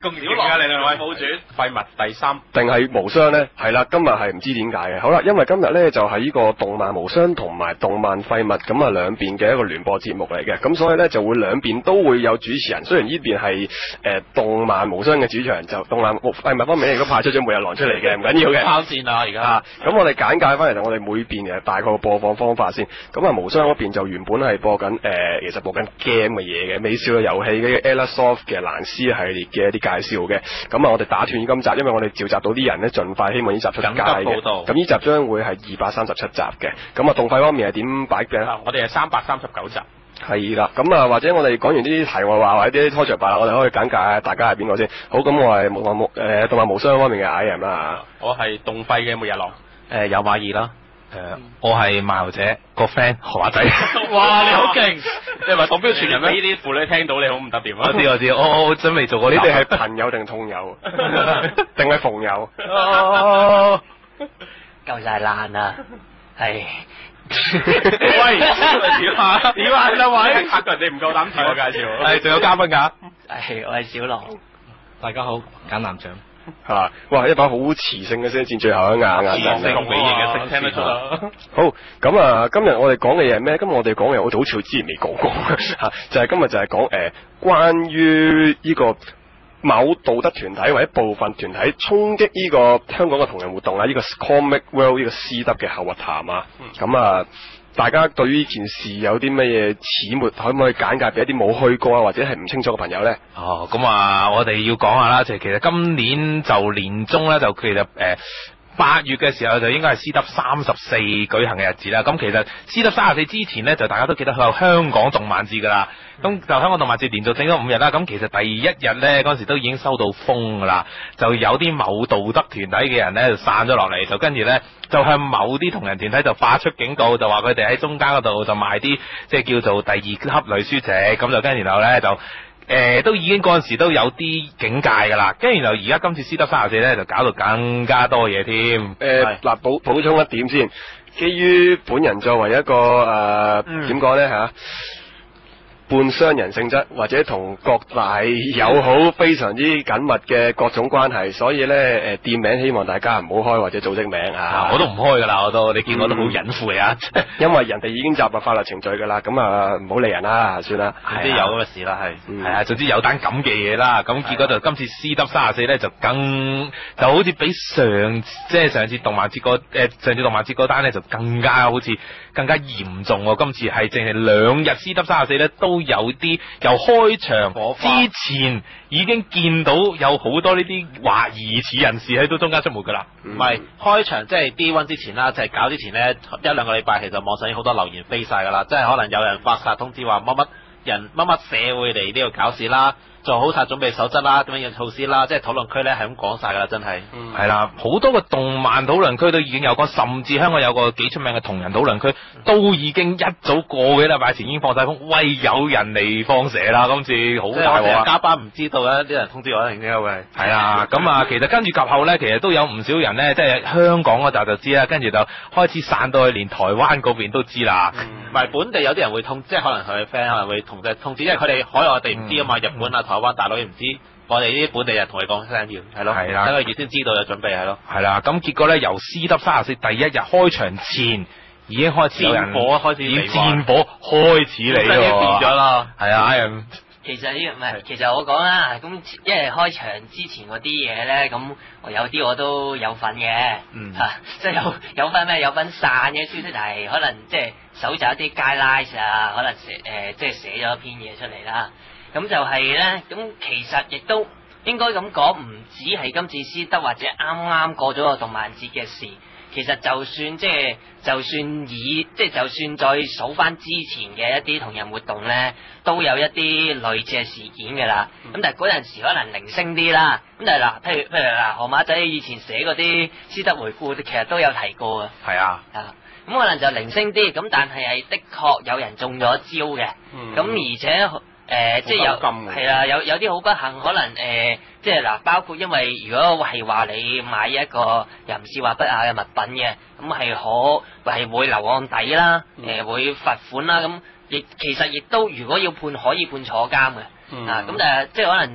恭喜啊你兩位冇轉廢物第3 定係無雙咧？係啦，今日係唔知點解嘅。好啦，因為今日咧就係呢個動漫無雙同埋動漫廢物咁啊兩邊嘅一個聯播節目嚟嘅，咁所以咧就會兩邊都會有主持人。雖然呢邊係動漫無雙嘅主場，就動漫廢物方面亦都派出咗每日狼出嚟嘅，唔緊要嘅。 拋線啦而家。 咁我哋簡介翻嚟就我哋每邊嘅大概個播放方法先。咁啊無雙嗰邊就原本係播緊其實播緊 game 嘅嘢嘅，美少女遊戲嘅 Elasoft 嘅蘭斯系列嘅一啲介紹嘅。咁啊，我哋打斷今集，因為我哋召集到啲人咧，盡快希望呢集出街嘅。咁呢集將會係237集嘅。咁啊，動廢方面係點擺嘅？ 我哋係339集。 係啦，咁啊，或者我哋講完呢啲題外話或者啲拖長白，我哋可以簡介下大家係邊個先。好，咁我係動漫無雙方面嘅 IM 啦。 我係動廢嘅末日狼。 有馬二啦。我係漫遊者個 friend 何華仔。 哇，你好勁！你係咪代表全人咩？呢啲婦女聽到你好唔得掂啊！ 我知，我真未做過呢啲。 你哋係朋友定痛友？定係逢友？ 夠晒爛啦，係。 喂，點啊兩位？嚇到人哋唔夠膽自我介紹。 係，仲有嘉賓㗎。 係，我係小狼。 大家好，簡南長。 哇！一把好磁性嘅聲線，最後一硬聲比型嘅聲聽得出啦。 好，咁啊，今日我哋講嘅嘢係咩？今日我哋講嘅嘢，我哋好似之前未講過就係今日就係講關於呢個某道德團體或者部分團體衝擊呢個香港嘅同人活動啊，呢個 Comic World 呢個私德嘅後核談啊，咁啊。大家對於呢件事有啲乜嘢始末，可唔可以簡介俾一啲冇去過啊，或者係唔清楚嘅朋友咧？ 咁啊，我哋要講下啦，就係其實今年就年中咧，就其實8月嘅時候就應該係私德34舉行嘅日子啦。咁其實私德34之前呢，就大家都記得佢有香港動漫節噶啦。咁就香港動漫節連續整咗5日啦。咁其實第一日呢，嗰陣時都已經收到風噶啦，就有啲某道德團體嘅人呢，就散咗落嚟，就跟住呢，就向某啲同人團體就發出警告，就話佢哋喺中間嗰度就賣啲即係叫做第2級女書籍，咁就跟然後呢，就。都已經嗰陣時都有啲警戒噶啦，跟住然後而家今次私德34咧就搞到更加多嘢添。 嗱補充一點先，基於本人作為一個點講咧吓，半商人性質或者同各大友好非常之緊密嘅各種關係，所以咧店名希望大家唔好開或者組織名啊。 我都唔開噶啦，我都你見我都好隱晦啊， 因為人哋已經踏入法律程序噶啦，咁啊唔好理人啦，算啦。 總之有咁嘅事啦，係啊，總之有單咁嘅嘢啦，咁結果就今次私德34咧就好似比上次動漫節嗰單咧就更加好似更加嚴重喎。今次係淨係2日私德34咧都有啲由開場之前已經見到有好多呢啲疑似人士喺度中間出沒噶啦。 唔係開場即係 D1 之前啦，就係搞之前呢1-2個禮拜，其實網上已經好多留言飛晒噶啦，即係可能有人發晒通知話乜社會嚟呢度搞事啦，做好晒準備守則啦，點樣嘅措施啦，即係討論區咧係咁講晒噶啦，真係。 係啦，好多個動漫討論區都已經有個，甚至香港有個幾出名嘅同人討論區，都已經一早過幾禮拜前已經放晒風，喂，有人嚟放蛇啦，今次好大鑊啊！ 加班唔知道啊，啲人通知我一定應該會係啦，咁啊，其實跟住及後咧，其實都有唔少人咧，即係香港嗰集就知啦，跟住就開始散到去連台灣嗰邊都知啦。 唔係本地有啲人會即係可能佢 friend 可能會通知，因為佢哋海外我哋唔知啊嘛，日本啊、台灣、大陸唔知，我哋呢啲本地人同佢講聲要係咯， 係啦， 等佢預先知道就準備係咯， 係啦。咁結果咧，由私德34第一日開場前已經開始有人戰火開始嚟變咗啦， 係啊。 其實呢唔係，其實我講啦，咁因為開場之前嗰啲嘢咧，咁我有啲我都有份嘅，即係有份咩？有份散嘅消息，但係可能即係搜集一啲 guidelines 啊，可能即係寫咗一篇嘢出嚟啦。咁就係咧，咁其實亦都應該咁講，唔止係今次私德或者啱啱過咗個動漫節嘅事。其實就算就算再數翻之前嘅一啲同人活動咧，都有一啲類似嘅事件㗎啦。咁但係嗰陣時可能零星啲啦。咁但係嗱，譬如嗱，河馬仔以前寫嗰啲私德回顧，其實都有提過啊。 係啊。 咁可能就零星啲，咁但係的確有人中咗招嘅。咁而且即係係啦，有啲好不幸，可能即係嗱，包括因為如果係話你買一個淫褻或不雅嘅物品嘅，咁係會留案底啦，會罰款啦，咁其實亦都如果要判可以判坐監嘅，咁但係即係可能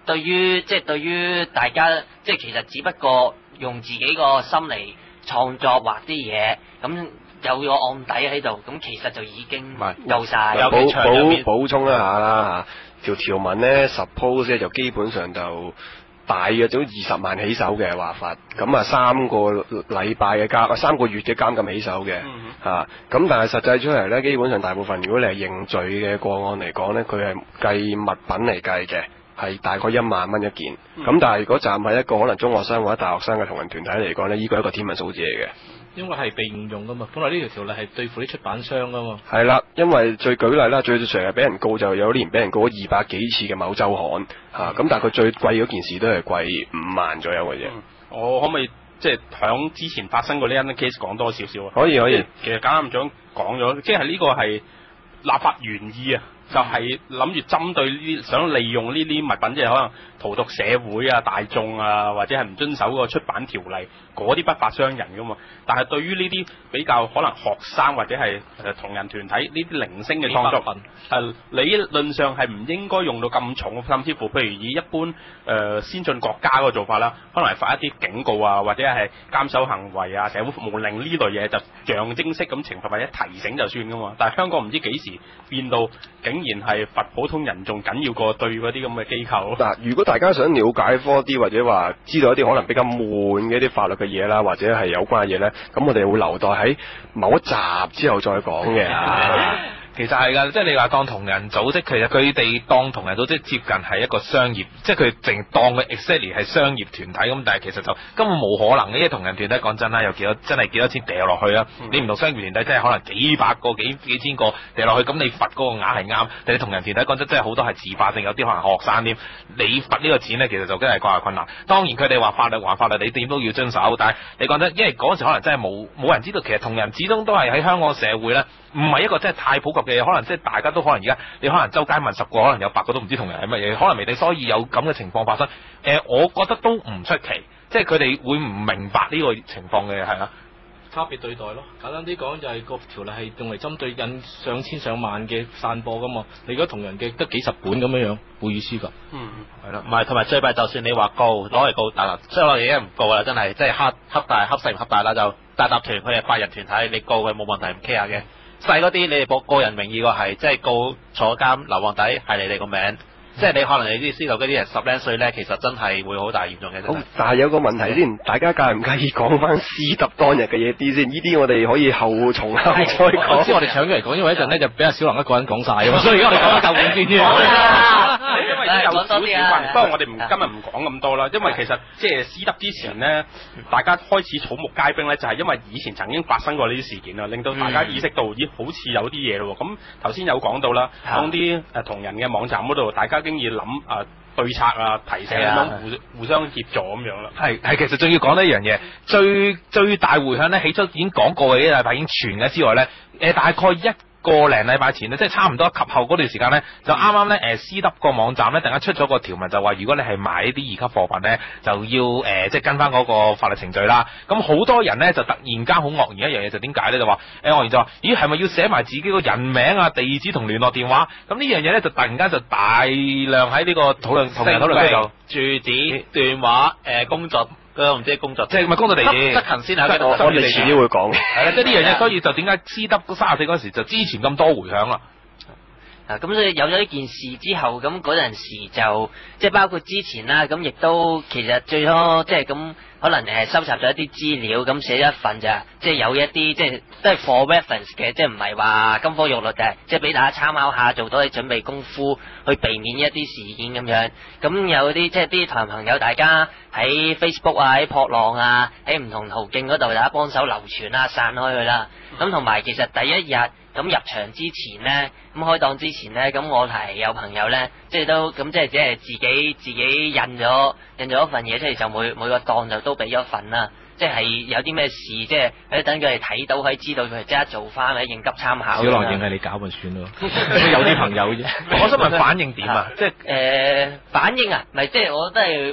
對於大家，即係其實只不過用自己個心嚟創作畫啲嘢，咁有個案底喺度，咁其實就已經夠晒。 補充一下啦嚇，條文咧 suppose 咧就基本上就大約咗20萬起手嘅話法，咁啊3個月嘅監禁起手嘅嚇，咁但係實際出嚟咧，基本上大部分如果你係認罪嘅個案嚟講咧，佢係計物品嚟計嘅。係大概1萬蚊一件，咁但係如果站喺一個可能中學生或者大學生嘅同人團體嚟講呢，呢個係一個天文數字嚟嘅。 因為係被誤用噶嘛，本來呢條條例係對付啲出版商噶嘛。 係啦，因為最舉例啦，最成日俾人告就有年俾人告咗200幾次嘅某週刊嚇，咁但係佢最貴嗰件事都係貴5萬左右嘅啫。 我可唔可以即係響之前發生過呢一單 case 講多少少啊？ 可以。 其實簡監長講咗，即係呢個係立法原意啊。就係諗住針對呢，想利用呢啲物品，即係可能荼毒社會啊、大眾啊，或者係唔遵守個出版條例嗰啲不法商人噶嘛。但係對於呢啲比較可能學生或者係同人團體呢啲零星嘅創作，理論上係唔應該用到咁重，甚至乎譬如以一般先進國家嗰個做法啦，可能係發一啲警告啊，或者係監守行為啊、社會服務令呢類嘢，就象徵式咁懲罰或者提醒就算噶嘛。但係香港唔知幾時變到竟然係罰普通人仲緊要過對嗰啲咁嘅機構。 嗱，如果大家想了解科啲或者話知道一啲可能比較悶嘅一啲法律嘅嘢啦，或者係有關嘅嘢咧，咁我哋會留待喺某一集之後再講嘅。 其實係㗎，即係你話當同人組織，其實佢哋當同人組織接近係一個商業，即係佢淨當佢 exactly 係商業團體咁，但係其實就根本冇可能嘅，因為同人團體講真啦，有幾多真係幾多錢掉落去啊？你唔同商業團體真係可能幾百個、幾千個掉落去，咁你罰嗰個額係啱，但係你同人團體講真，真係好多係自發性，有啲可能學生添，你罰呢個錢咧，其實就真係掛下困難。當然佢哋話法律還法律，你點都要遵守，但係你講真，因為嗰陣時可能真係冇人知道，其實同人始終都係喺香港社會咧。唔係一個真係太普及嘅嘢，可能即係大家都可能而家你可能周街問10個，可能有8個都唔知同人係乜嘢，可能未定，所以有咁嘅情況發生。我覺得都唔出奇，即係佢哋會唔明白呢個情況嘅係啦。 差別對待咯，簡單啲講就係個條例係用嚟針對引上千上萬嘅散播噶嘛。你如果同人嘅得幾十本咁樣，冇意思㗎。 係啦，唔係同埋最弊，就算你話告攞嚟告，嗱，即係我哋已經唔告啦，真係即係恰大恰細唔恰大啦，就大集團佢係法人團體，你告佢冇問題唔 care 嘅。細嗰啲你哋報個人名義個係，即係告坐監留案底係你哋個名，即係你可能你啲知道嗰啲人10零歲咧，其實真係會好大嚴重嘅。 好，但係有個問題先，大家介唔介意講翻斯特當日嘅嘢啲先？呢啲我哋可以後從後再講。 我知我哋搶咗嚟講，因為一陣咧就俾阿小林一個人講晒啊嘛，所以而家我哋講翻舊本先啫。 因為有少少關，不過我哋今日唔講咁多啦，因為其實即係斯德之前呢，大家開始草木皆兵咧，就係因為以前曾經發生過呢啲事件啦，令到大家意識到咦好似有啲嘢咯。咁頭先有講到啦，當啲同人嘅網站嗰度，大家經已諗對策啊、提醒咁樣互相協助咁樣啦。 係，其實仲要講呢一樣嘢，最大迴響咧，起初已經講過嘅，呢禮拜已經傳嘅之外咧，大概個零禮拜前咧，即係差唔多及後嗰段時間咧，就啱啱咧斯德個網站咧，突然間出咗個條文，就話如果你係買呢啲2級貨品咧，就要即係跟翻嗰個法律程序啦。咁好多人咧就突然間好愕然一樣嘢，就點解咧？就話愕然就話，咦係咪要寫埋自己個人名啊、地址同聯絡電話？咁呢樣嘢咧就突然間就大量喺呢個同人討論區度， 住址、電話、工作。唔知工作， 即係咪工作地址？ 執勤先喺度。 我哋遲啲會講。 係啦，即係呢樣嘢，所以就點解斯德34嗰時就之前咁多迴響啦？ 咁所以有咗呢件事之後，咁嗰陣時就即係包括之前啦，咁亦都其實最初即係咁可能收集咗一啲資料，咁寫咗一份咋，即係有一啲即係都係 for reference 嘅，即係唔係話金科玉律嘅，即係俾大家參考下，做多啲準備功夫去避免一啲事件咁樣。咁有啲即係啲台朋友，大家喺 Facebook 啊、喺撲浪啊、喺唔同途徑嗰度，大家幫手流傳啊、散開佢啦。咁同埋其實第一日咁入場之前呢，咁開檔之前呢，咁我係有朋友呢，即係都咁即係只係自己印咗一份嘢出嚟，就每個檔就都俾咗份啦。即係有啲咩事，即係等佢哋睇到，可以知道佢即刻做翻，或者應急參考。 小狼應係你搞咪算咯，有啲朋友啫。 我想問反應點啊？即係反應啊，咪即係我覺得係。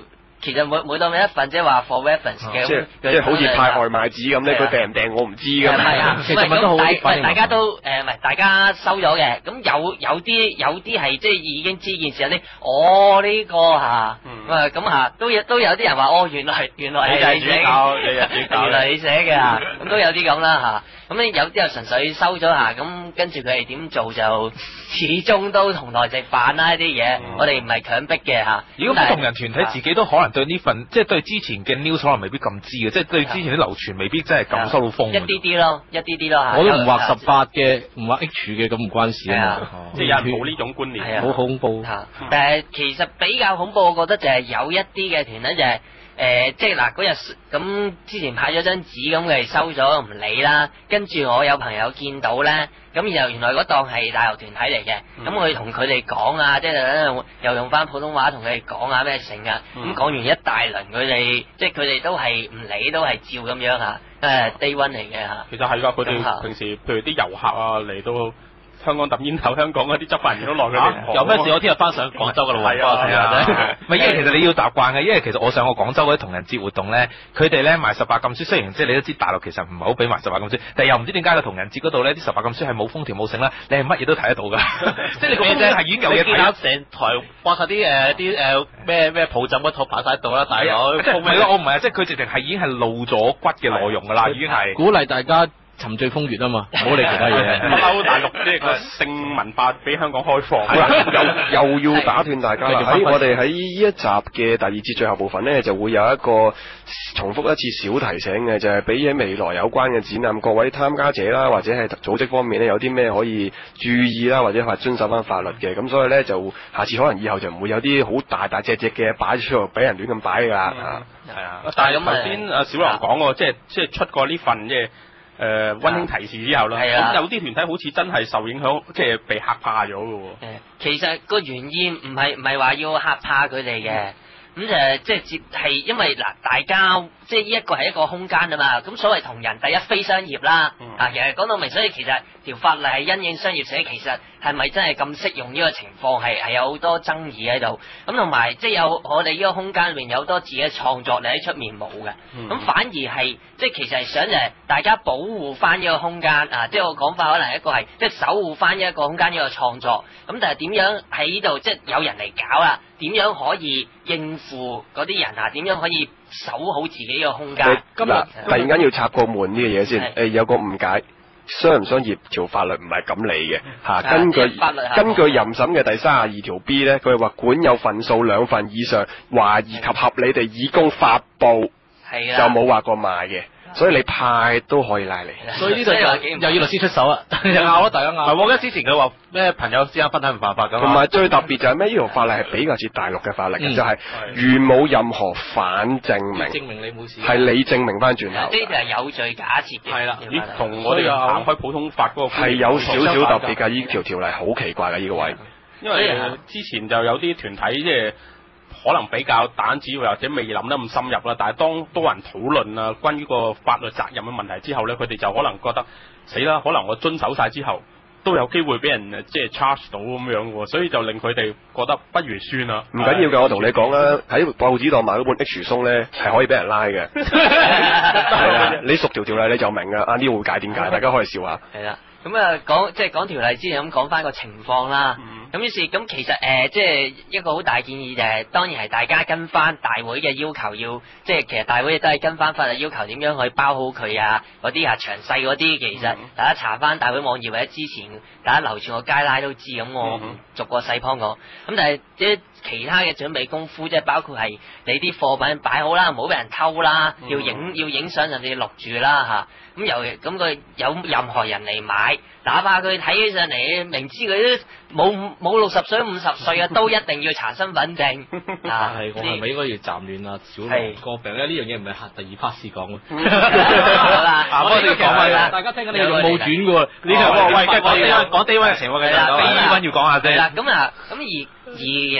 其實每當一份即係話 for reference 嘅， 即係好似派外賣紙咁咧，佢訂唔訂我唔知㗎嘛。 係啊， 其實問得好咁大家都唔係大家收咗嘅，咁有啲係即係已經知件事有啲呢個嚇，咁嚇都有啲人話原來係你寫嘅，原來你寫嘅嚇，咁都有啲咁啦嚇，咁咧有啲又純粹收咗嚇，咁跟住佢哋點做就始終都同台食飯啦呢啲嘢，我哋唔係強迫嘅嚇。 如果不同人團體自己都可能對呢份，即係對之前嘅 news 可能未必咁知嘅，即係對之前啲流傳未必真係咁收到風。 一啲啲咯嚇。 我都唔畫18嘅，唔畫 H 嘅，咁唔關事啊嘛。 即係有人冇呢種觀念， 好恐怖。 但係其實比較恐怖，我覺得就係有一啲嘅團體就係。即係嗱嗰日咁之前派咗張紙咁，佢哋收咗唔理啦。跟住我有朋友見到咧，咁然後原來嗰檔係大學團體嚟嘅，咁佢同佢哋講啊，即係又用翻普通話同佢哋講啊咩成啊，咁講完一大輪，佢哋即係佢哋都係唔理，都係照咁樣嚇，day one 嚟嘅嚇。 其實係㗎，佢哋平時譬如啲遊客啊嚟到香港揼煙頭，香港嗰啲執法人員都落佢哋。 有咩事我聽日翻上廣州㗎啦喎。 係啊， 唔係，因為其實你要習慣嘅，因為其實我上過廣州嗰啲同人節活動咧，佢哋咧賣18禁書，雖然即係你都知大陸其實唔係好俾賣18禁書，但係又唔知點解個同人節嗰度咧啲18禁書係冇封條冇繩啦，你係乜嘢都睇得到㗎，即係你個封係已經有嘢睇。 成台放晒啲咩抱枕嗰套擺晒喺度啦，大佬。 即係唔係咯？我唔係啊，即係佢直情係已經係露咗骨嘅內容㗎啦，已經係鼓勵大家沉醉風月啊嘛，唔好理其他嘢。 歐大陸即係個性文化比香港開放。 好啦，又要打斷大家啦。我哋喺呢一集嘅第二節最後部分呢，就會有一個重複一次小提醒嘅，就係俾喺未來有關嘅展覽，各位參加者啦，或者係組織方面呢，有啲咩可以注意啦，或者係遵守翻法律嘅。咁所以呢，就下次可能以後就唔會有啲好大隻嘅擺出嚟俾人亂咁擺㗎啦。 係啊，但係頭先阿小龍講喎，即係出過呢份即係。溫馨提示之後啦，咁有啲團體好似真係受影響，即係被嚇怕咗嘅喎。 其實個原意唔係話要嚇怕佢哋嘅，咁即係因為嗱，大家即係呢一個係一個空間啊嘛，咁所謂同人第一非商業啦，其實講到明，所以其實條法例係因應商業寫，其實係咪真係咁適用呢個情況係有好多爭議喺度，咁同埋即係有我哋呢個空間裏面有好多自己嘅創作你喺出面冇嘅，咁反而係即係其實係想就係大家保護翻呢個空間啊，即係我講法可能一個係即係守護翻呢一個空間呢個創作，咁但係點樣喺呢度即係有人嚟搞啦，點樣可以應付嗰啲人啊？點樣可以守好自己個空間？ 今日突然間要插個門呢個嘢先，有個誤解，商唔商業條法律唔係咁理嘅嚇。根據淫審嘅第32條 B 咧，佢係話管有份數2份以上，懷疑及合理地以供發布，就冇話過賣嘅。所以你派都可以拉你， 所以呢度又要律師出手啦，又拗啦，大家拗。 唔係，我記得之前佢話咩朋友之間分享唔犯法㗎嘛。 同埋最特別就係咩？呢條法例係比較似大陸嘅法例嘅，就係如冇任何反證明， 證明你冇事， 係你證明翻轉頭。 呢條係有罪假設嘅。 係啦， 咦，同我哋行開普通法嗰個係有少少特別㗎。呢條例好奇怪嘅呢個位， 因為之前就有啲團體即係。可能比較膽子或者未諗得咁深入啦，但係當多人討論啊，關於個法律責任嘅問題之後咧，佢哋就可能覺得死啦，可能我遵守晒之後都有機會俾人即係 charge 到咁樣喎，所以就令佢哋覺得不如算啦。 唔緊要嘅，我同你講啦，喺報紙檔買嗰本 H 松咧係可以俾人拉嘅。係啊，你熟條例你就明㗎，啊呢個會解點解？大家可以笑下。 係啦。咁啊，講條例之前咁講翻個情況啦。咁於是咁其實即係一個好大建議就係，當然係大家跟翻大會嘅要求，要即係其實大會亦都係跟翻法律要求，點樣去包好佢啊？嗰啲啊詳細嗰啲，其實大家查翻大會網頁或者之前大家流傳個街拉都知。咁我逐個細幫講。咁但係啲其他嘅準備功夫，即係包括係你啲貨品擺好啦，唔好俾人偷啦，要影相甚至錄住啦嚇。咁佢有任何人嚟買，哪怕佢睇起上嚟，明知佢都冇60歲50歲啊，都一定要查身份證啊！ 係我係咪應該要暫亂啊？小龍個病咧呢樣嘢唔係第2 part 先講嘅。 好啦， 我哋講係啦，大家聽緊你用冇轉嘅喎。呢條喂，講低溫嘅情況嘅，低溫要講下啫。 咁而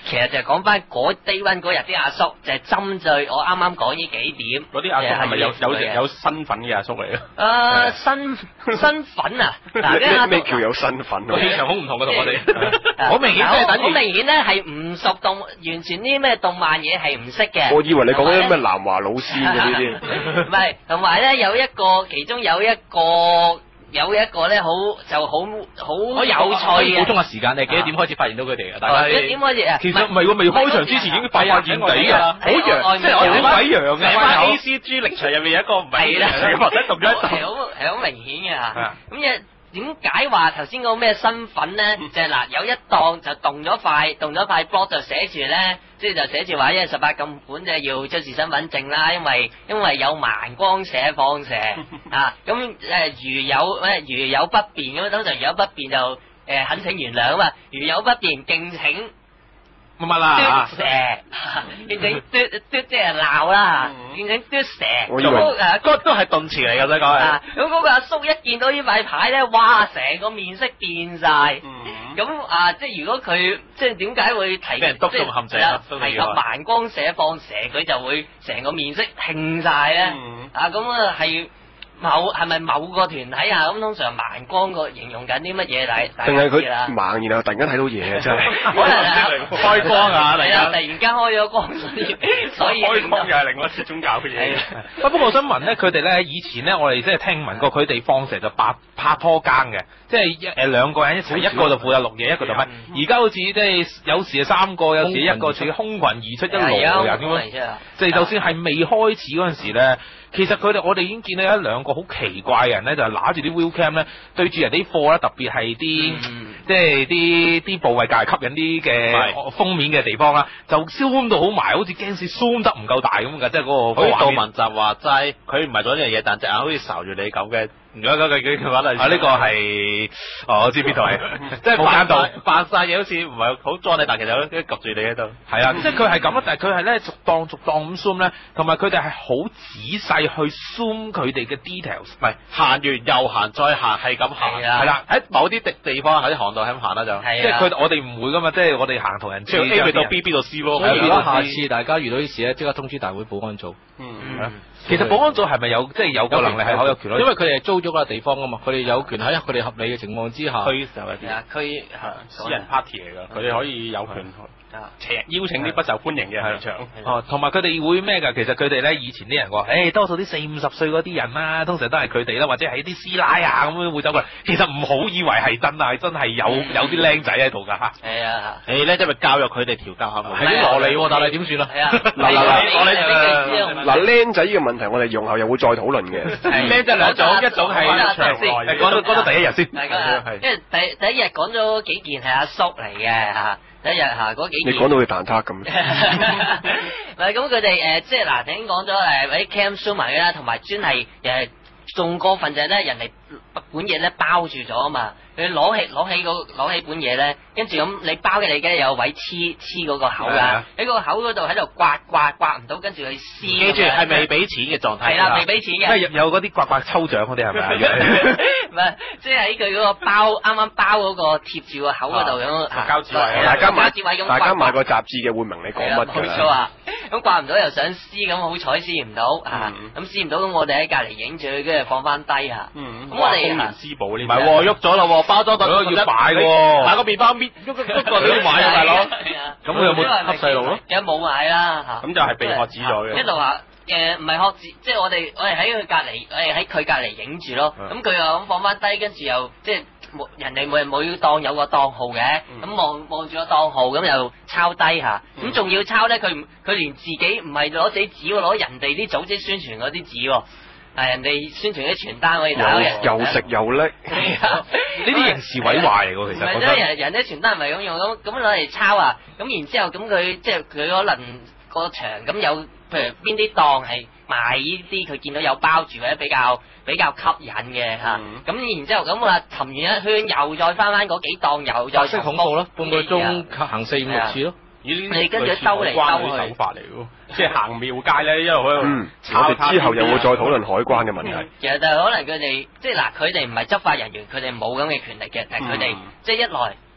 其實就講翻嗰低溫嗰日啲阿叔，就係針對我啱啱講呢幾點。 嗰啲阿叔係咪有身份嘅阿叔嚟嘅？ 身份啊！嗱， 咩叫有身份啊？ 氣場好唔同嘅同我哋。 好明顯即係等於好明顯咧係唔熟完全啲咩動漫嘢係唔識嘅。 我以為你講緊咩南華老師嘅呢啲。 唔係，同埋咧其中有一個咧好有趣嘅。 補充下時間，你幾多點開始發現到佢哋嘅？大家幾點開始啊？ 其實唔係喎，未開場之前已經發現見底㗎， 好洋， 即係我哋好鬼洋嘅。 成班 ACG 力場入面有一個唔係嘅，或者動咗一動。 係好明顯嘅嚇。咁點解話頭先嗰個咩身份咧？就係嗱，有一檔就動咗塊 blog 就寫住咧，即係就寫住話，因為18禁館就要出示身份證啦，因為有盲光射放射啊，咁如有不便咁，通常如有不便就懇請原諒啊嘛，如有不便敬請。 乜啦？ 嘟蛇，敬請嘟即係鬧啦，敬請嘟蛇。 我以為嗰個都係動詞嚟㗎，真係講係。 咁嗰個阿叔一見到呢塊牌咧，哇！成個面色變晒。咁即係如果佢即係點解會提俾人篤中陷阱啊？ 提及盲光射放射，佢就會成個面色興晒咧。咁係咪某個團體啊？咁通常盲光個形容緊啲乜嘢？ 定係佢盲，然後突然間睇到嘢啊！真係可能開光啊！ 突然間開咗光，所以開光又係另外一種教嘅嘢。 不過我想問咧，佢哋咧以前咧，我哋即係聽聞過佢哋放蛇就拍拖更嘅，即係兩個人一齊，一個就負責錄嘢，一個就乜。而家好似即係有時係3個，有時一個，似空群而出一籮人咁樣。即係就算係未開始嗰陣時咧。其實我哋已經見到一兩個好奇怪嘅人咧，就係拿住啲 wheel cam 咧，對住人哋啲貨啦，特別係啲即係啲部位較係吸引啲嘅封面嘅地方啦，就 zoom 到好埋，好似驚死 zoom 得唔夠大咁㗎，即係嗰個。好似杜汶澤話齋，佢唔係做呢樣嘢，但隻眼好似睄住你咁嘅。如果嗰句話嚟， 呢個係我知邊度係，即係冇間道扮晒嘢，好似唔係好裝你，但其實都及住你喺度。 係啊，即係佢係咁啊，但係佢係咧逐檔咁 zoom 咧，同埋佢哋係好仔細去 zoom 佢哋嘅 details， 唔係行完又行再行，係咁行。係啦，喺某啲地方喺啲航道係咁行啦就。 即係我哋唔會噶嘛，即係我哋行同人。 即係 A 到 B 到 C 咯。 如果下次大家遇到啲事咧，即刻通知大會保安組。 其實保安組係咪有即係有個能力係好有權？ 因為佢哋係租咗嗰個地方啊嘛，佢哋有權喺佢哋合理嘅情況之下。 區就係啲私人 party 嚟㗎，佢哋可以有權邀請啲不受歡迎嘅入場。 同埋佢哋會咩㗎？其實佢哋咧以前啲人話，多數啲40-50歲嗰啲人啦，通常都係佢哋啦，或者係啲師奶啊咁樣會走過嚟。其實唔好以為係真啊，真係有啲僆仔喺度㗎嚇。 係啊， 咧即係教育佢哋調教下。 係啲蘿莉喎，但係點算啊？ 係啊， 嗱僆仔呢個問題，我哋用後又會再討論嘅。 僆仔兩種，一種係講到第一日先。 因為第一日講咗幾件係阿叔嚟嘅嚇。第一日嗰幾件， 你講到佢蛋撻咁。 唔係咁佢哋即係嗱，頭先講咗啲 cam zoom 埋啦，同埋專係仲過分就係咧，人哋本嘢咧包住咗啊嘛。佢攞起本嘢咧，跟住咁你包嘅你梗係有位黐嗰個口㗎，喺個口嗰度喺度刮唔到，跟住佢撕。 記住係未俾錢嘅狀態。 係啦，未俾錢嘅。 有嗰啲刮抽獎嗰啲係咪啊？ 唔係，即係喺佢嗰個包啱啱包嗰個貼住個口嗰度咁。 膠紙位， 大家買個雜誌嘅會明你講乜㗎。 冇錯啊！咁刮唔到又想撕，咁好彩撕唔到啊！咁撕唔到，咁我哋喺隔離影住佢，跟住放翻低嚇。咁我哋公然私寶呢？ 唔係喎，喐咗啦喎，包裝袋要擺喎， 買個麵包搣喐個你都買啊，大佬。 咁佢有冇恰細路咯？ 有冇買啦嚇？ 咁就係被喝止咗嘅。 一路話唔係喝止，即係我哋喺佢隔離，我哋喺佢隔離影住咯。咁佢又咁放翻低，跟住又即係人哋每檔有個檔號嘅，咁望住個檔號，咁又抄低嚇。咁仲要抄咧，佢連自己唔係攞自己紙喎，攞人哋啲組織宣傳嗰啲紙喎。人哋宣傳啲傳單可以打嘅， 又食又叻。 係啊， 呢啲刑事毀壞嚟喎，其實。 唔係即係人啲傳單唔係咁用，咁攞嚟抄啊！咁然之後咁佢即係佢可能個場咁有，譬如邊啲檔係賣呢啲，佢見到有包住或者比較吸引嘅嚇。咁然之後咁啊，尋完一圈又再翻嗰幾檔，又再識恐怖咯，半個鐘行4、5、6次咯。 你跟住兜嚟兜去， 手法嚟喎，即係行廟街咧，一路喺度。 我哋之後又會再討論海關嘅問題。 其實就可能佢哋即係嗱，佢哋唔係執法人員，佢哋冇咁嘅權力嘅，但係佢哋即係一來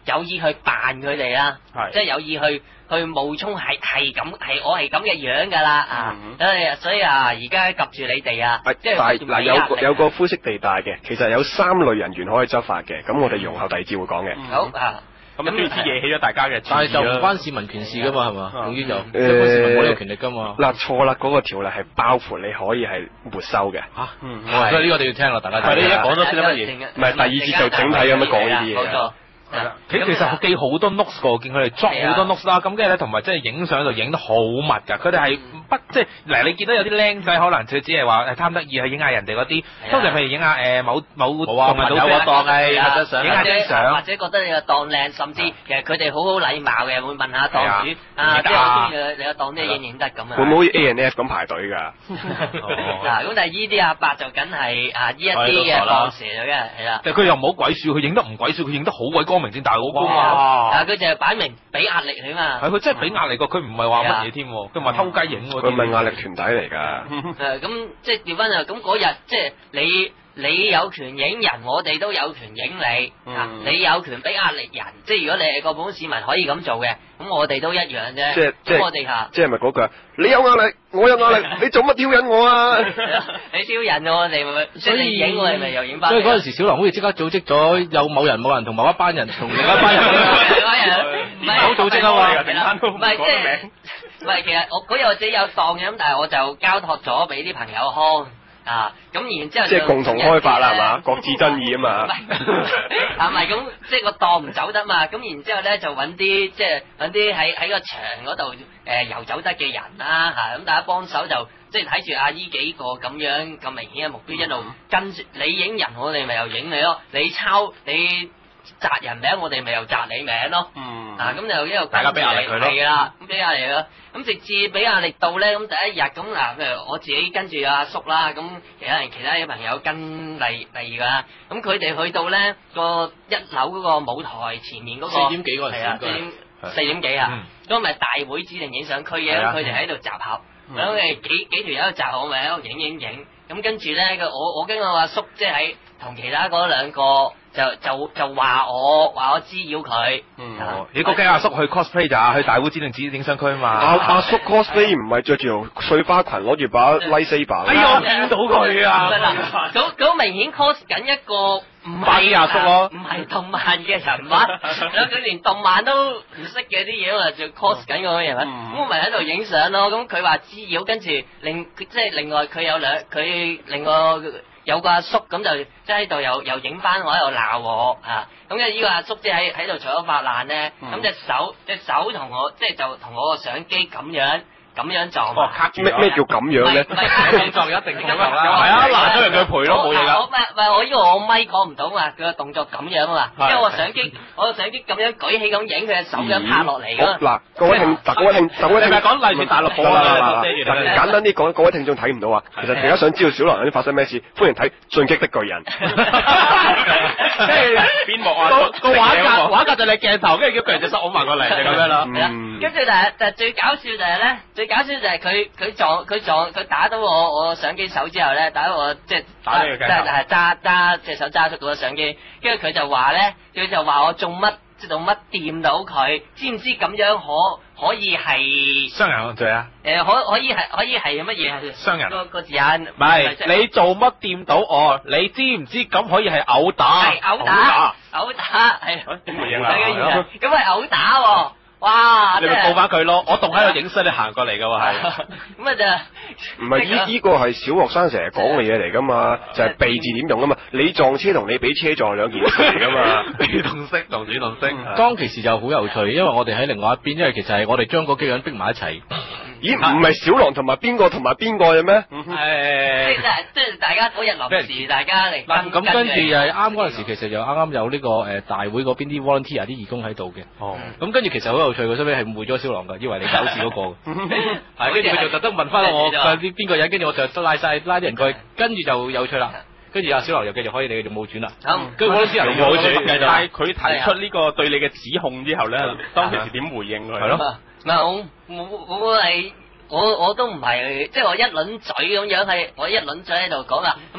有意去扮佢哋啦， 係即係有意去冒充係咁係我係咁嘅樣㗎啦啊！所以啊，而家及住你哋啊，即係但係嗱有個灰色地帶嘅，其實有3類人員可以執法嘅，咁我哋容後第二節會講嘅。 好啊。 咁啊，呢次惹起咗大家嘅注意但係就唔啦關市民權事噶嘛，係嘛？總之就一般市民冇呢個權力噶嘛。 嗱錯啦，嗰個條例係包括你可以係沒收嘅。 所以呢個我哋要聽啦，大家睇。 係你一講咗先乜嘢？ 唔係第二節就整體咁樣講呢啲嘢。 冇錯。 係啦，其實記好多 notes 個，見佢哋作好多 notes 啦，咁跟住咧同埋即係影相就影得好密㗎，佢哋係不即係嗱，你見到有啲僆仔可能佢只係話貪得意去影下人哋嗰啲，通常譬如影下某動物島有個檔係或者相， 影下啲相， 或者覺得你個檔靚，甚至其實佢哋好好禮貌嘅，會問下檔主即係我中意你個檔啲影影得咁啊。 會唔會好似 A&F 咁排隊㗎？ 嗱，咁但係依啲阿伯就梗係呢一啲嘅放蛇咗嘅，係啦。 但係佢又唔好鬼鼠，佢影得唔鬼鼠，佢影得好鬼光明正大好高啊！ 啊，佢就係擺明俾壓力你嘛。 係佢真係俾壓力過，佢唔係話乜嘢添，佢唔係偷雞影喎。 佢唔係壓力團體嚟㗎。 咁即係調翻啊！咁嗰日即係你有權影人，我哋都有權影你。你有權俾壓力人，即係如果你係個普通市民可以咁做嘅，咁我哋都一樣啫。 即係我哋嚇。 即係咪嗰句？你有壓力，我有壓力，你做乜挑釁我啊？ 你挑釁我哋咪，所以影我哋咪又影翻。 所以嗰陣時小狼好似即刻組織咗有某人同埋一班人同另一班人。 唔係好組織啊嘛， 唔係即係唔係，其實我嗰日我自己有檔嘅，咁但係我就交託咗俾啲朋友看。咁然之後即係共同開發啦，係嘛？各自爭議啊嘛。 唔係咁，即係個檔唔走得嘛。咁然之後咧就揾啲即係揾啲喺個場嗰度遊走得嘅人啦嚇，咁大家幫手就即係睇住呢幾個咁樣咁明顯嘅目標一路跟住你影人，我哋咪又影你咯。你抄你摘人名，我哋咪又摘你名咯。咁就一路大家俾壓力佢咯。 係啦，咁俾壓力咯。咁直至俾壓力到咧，咁第一日咁嗱，譬如我自己跟住阿叔啦，咁其他啲朋友跟第二個啦，咁佢哋去到咧個一樓嗰個舞台前面嗰個 4點幾嗰陣時， 係啊，4點幾啊，咁咪大會指定影相區嘅，咁佢哋喺度集合，咁誒幾條友喺度集合，咪喺度影，咁跟住咧我跟我阿叔即係喺同其他嗰兩個。就話我滋擾佢。 你嗰幾阿叔去 cosplay 咋？去大會指定影相區啊嘛。 阿叔 cosplay 唔係着住條碎花裙，攞住把 lightsaber。 哎呀，我見到佢啊！ 咁明顯 cos 緊一個唔係阿叔咯， 唔係動漫嘅人物，佢連動漫都唔識嘅啲嘢，我就 cos 緊嗰個人物。咁我咪喺度影相咯。咁佢話滋擾，跟住另外佢另外有個阿叔咁就即係喺度又影翻我喺度鬧我嚇，咁嘅呢個阿叔即係喺度除咗發爛咧，咁隻手同我即係就同我個相機咁樣撞。 咩叫咁樣咧？ 動作一定咁啦，係啊，爛咗人佢賠咯，冇嘢㗎。 我因為我咪講唔到嘛，佢個動作咁樣啊嘛，因為我相機咁樣舉起咁影佢隻手咁拍落嚟㗎。 嗱，各位聽， 你咪講例如大陸播啊， 簡單啲講，各位聽眾睇唔到啊。其實大家想知道小狼人發生咩事，歡迎睇《進擊的巨人》。 即係邊幕啊？個畫格就你鏡頭，跟住叫巨人隻手拱埋過嚟，就咁樣啦。 跟住但係最搞笑就係咧，佢打到我相機手之後咧，打到我即係揸隻手揸出嗰個相機，跟住佢就話我做乜掂到佢，知唔知咁樣可以係傷人罪啊？ 可以係乜嘢？ 傷人個字眼唔係你做乜掂到我？你知唔知咁可以係毆打？ 係毆打係。 點回應啊？ 咁係毆打喎！哇！ 你咪報翻佢咯，我仲喺度影相，你行過嚟噶喎，係。 咁啊就唔係呢個係小學生成日講嘅嘢嚟噶嘛，就係避字點用啊嘛。你撞車同你俾車撞兩件事嚟噶嘛， 被動式同主動式。 當其時就好有趣，因為我哋喺另外一邊，因為其實係我哋將嗰幾個人逼埋一齊。 咦？唔係小狼同埋邊個嘅咩？ 即係大家嗰日臨時大家嚟。 咁跟住又係啱嗰陣時，其實又啱有呢個大會嗰邊啲 volunteer 啲義工喺度嘅。咁跟住其實好有趣，佢收尾係誤會咗小狼㗎，以為你搞事嗰個。係，跟住佢就特登問翻我啲邊個人，跟住我就拉啲人過去，跟住就有趣啦。跟住阿小狼又繼續可以你繼續冇轉啦。跟住我都知人冇轉， 但係佢提出呢個對你嘅指控之後咧，當其時點回應佢？ 係咯。 嗱，我都唔係，即係我一輪嘴咁樣係，我一輪嘴喺度講啦。咁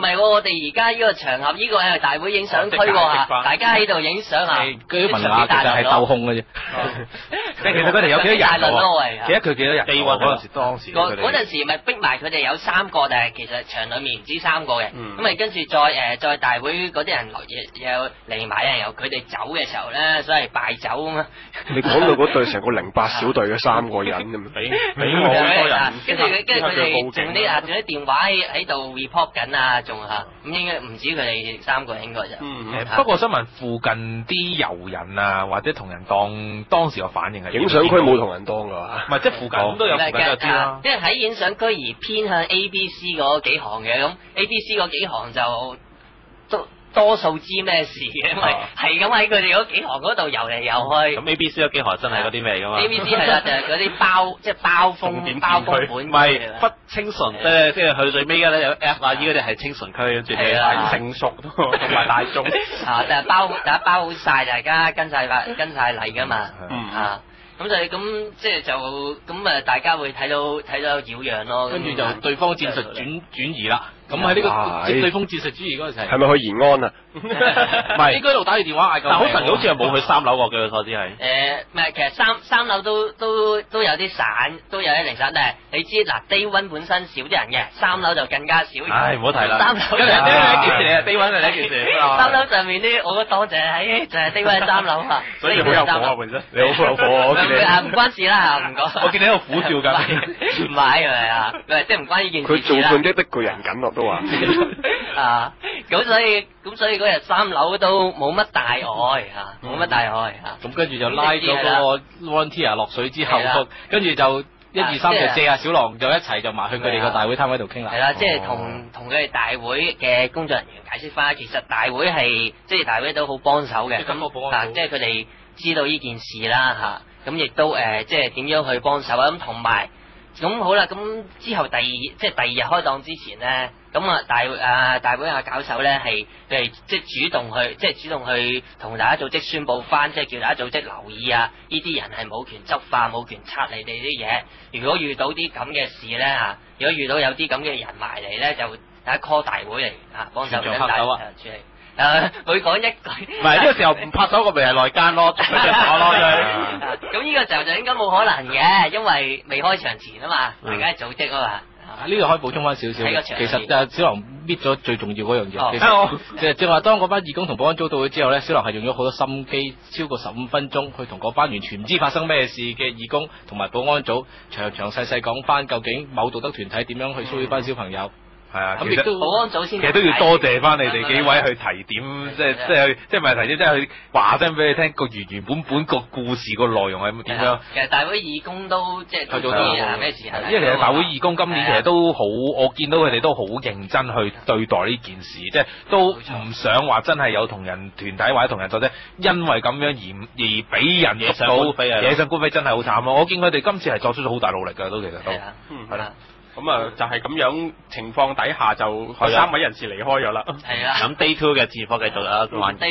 係喎，我哋而家呢個場合呢個係大會影相區喎，大家喺度影相啊！ 嗰啲文雅其實係鬥控嘅啫。 其實佢哋有幾多人喎？記得佢幾多人？ 地運嗰陣時，當時嗰陣時咪逼埋佢哋有3個，但係其實場裡面唔止3個嘅。咁咪跟住再大會嗰啲人又嚟埋啊，由佢哋走嘅時候咧，所謂敗走咁啊。 你講到嗰隊成個08小隊嘅3個人咁，俾我好多人。 跟住佢哋仲啲電話喺度 report 緊啊，仲嚇咁應該唔止佢哋3個應該就。 不過新聞附近啲遊人啊，或者同仁檔當時個反應係影相區冇同仁檔㗎嘛？ 唔係，即係附近都有附近有啲啦。 因為喺影相區而偏向 ABC 嗰幾行嘅，咁 ABC 嗰幾行就多數知咩事嘅，因為係咁喺佢哋嗰幾行嗰度遊嚟遊去。 咁 ABC 嗰幾行真係嗰啲咩㗎嘛 ？ABC 係啦，就係嗰啲即係包封本， 唔係不清純，即係去最尾嘅咧有 F 啊，依嗰啲係清純區，跟住係成熟同埋大眾但係包好晒，大家跟晒例㗎嘛，咁就咁即係就咁啊！大家會睇到擾攘咯， 跟住就對方戰術轉移啦。咁喺呢個對方戰術轉移嗰陣時， 係咪去延安啊？ 唔係應該喺度打住電話嗌救命。 但好神好似係冇去3樓喎，據我所知係。 唔係，其實三樓都有啲散，都有啲零散，但係你知嗱，Day One 本身少啲人嘅，3樓就更加少。 唉，唔好提啦。 3樓呢件事嚟啊，Day One 係呢件事。 3樓上面啲我個檔就係Day One 3樓啊， 所以好有火啊本身。 你好有火啊！我見你唔關事啦，唔講。 我見你喺度苦笑緊。 唔係啊，即係唔關呢件事。 佢做半的個人緊落都話。 咁所以嗰日3樓都冇乜大礙嚇，冇乜大礙嚇。 咁跟住就拉咗嗰個 volunteer 落水之後，跟住就1、2、3就借阿小狼就一齊就埋去佢哋個大會攤位度傾啦。 係啦，即係同佢哋大會嘅工作人員解釋翻，其實大會係即係大會都好幫手嘅。即係佢哋知道呢件事啦嚇，咁亦都即係點樣去幫手啊？咁同埋咁好啦，咁之後第二日開檔之前咧。咁大會教授咧係即係主動去同大家組織宣佈翻，即係叫大家組織留意啊！呢啲人係冇權執法、冇權拆你哋啲嘢。如果遇到啲咁嘅事咧嚇，如果遇到有啲咁嘅人埋嚟咧，就大家 call 大會嚟幫手跟大處理。每講一句。唔係呢個時候唔拍手個咪係內奸咯，佢就打咯咁呢個時候就應該冇可能嘅，因為未開場前啊嘛，大家組織啊嘛。 呢個可以補充翻少少。其實小狼搣咗最重要嗰樣嘢。其實正話當嗰班義工同保安組到咗之後咧，小狼係用咗好多心機，超過15分鐘去同嗰班完全唔知發生咩事嘅義工同埋保安組詳細講翻究竟某道德團體點樣去騷擾班小朋友。 係啊， 咁亦都保安組先， 其實都要多謝翻你哋幾位去提點，即係唔係提點，即係去話聲俾你聽個原本個故事個內容係點樣。 其實大會義工都即係做咗啲咩事， 因為其實大會義工今年其實都好，我見到佢哋都好認真去對待呢件事，即係都唔想話真係有同人團體或者同人組織，因為咁樣而俾人惹上官非啊！ 惹上官非真係好慘咯！我見佢哋今次係作出咗好大努力㗎，都其實都係啦。咁啊，就係咁樣情況底下就3位人士離開咗啦。 係啦。 咁 Day 2嘅戰況繼續啦。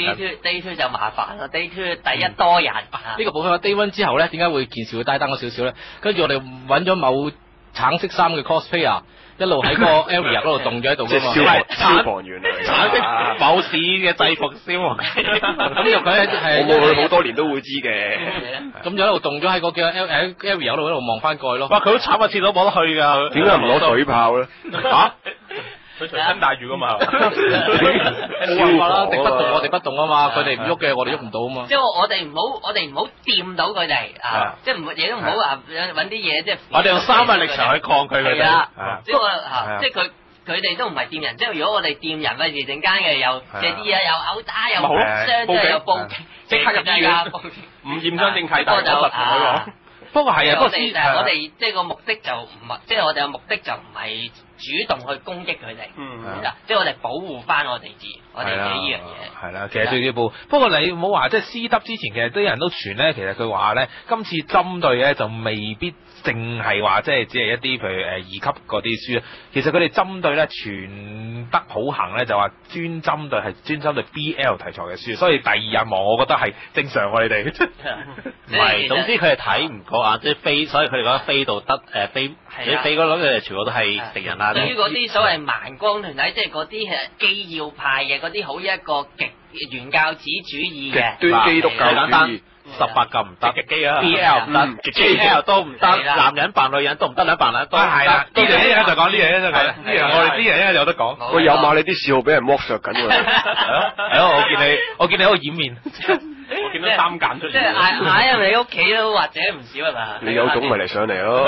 Day 2就麻煩啦。Day 2第一多人。 呢個部分 Day 1之後咧，點解會件事會低單咗少少咧？跟住我哋揾咗某橙色衫嘅 cosplayer。一路喺個 area 嗰度凍咗喺度㗎嘛， 消防員嚟， 橙色某市嘅制服消防員， 咁就佢係我冇去好多年都會知嘅， 咁就喺度凍咗喺個叫 area 嗰度一路望翻過去咯。 哇！佢好慘啊，廁所冇得去㗎， 點解唔攞水炮咧？ 嚇！佢隨身帶住噶嘛， 冇辦法啦，敵不動我哋不動啊嘛，佢哋唔喐嘅我哋喐唔到啊嘛。 即係我哋唔好掂到佢哋啊，即係亦都唔好話揾啲嘢即係。 我哋用3個力場去抗拒佢哋。 即係佢哋都唔係掂人，即係如果我哋掂人嗰時陣間嘅又借啲嘢又毆打又傷，即係又報警， 即刻入醫院，唔驗傷正契，但係不過係啊， 我哋即係個目的就唔係，即係我哋嘅目的就唔係主動去攻擊佢哋，即係我哋保護翻我哋嘅呢樣嘢。 係啦，其實最要保。不過你唔好話，即係 C 得之前，其實啲人都傳咧，其實佢話咧，今次針對咧就未必淨係話即係只係一啲譬如2級嗰啲書咧，其實佢哋針對咧傳得好行咧，就話專針對 BL 題材嘅書，所以第二日望我覺得係正常喎，你哋唔係，總之佢哋睇唔過眼，即係非，所以佢哋覺得非道德非，你非嗰類嘅全部都係敵人啦。 至於嗰啲所謂盲光團體，即係嗰啲係基要派嘅，嗰啲好一個極原教旨主義嘅， 極端基督教簡單主義。 18禁唔得， 極基啊 BL 唔得，BL 都唔得，男人扮女人都唔得，女人扮男人都唔得。 係啦，呢樣一陣就講呢樣一陣係，呢樣我哋呢樣一陣有得講。 喂，有馬你啲嗜好俾人剝削緊喎。 係咯，我見你喺度掩面。 我見到3間出即係現。 嗌入你屋企都或者唔少係嘛？ 你有種咪嚟上嚟咯。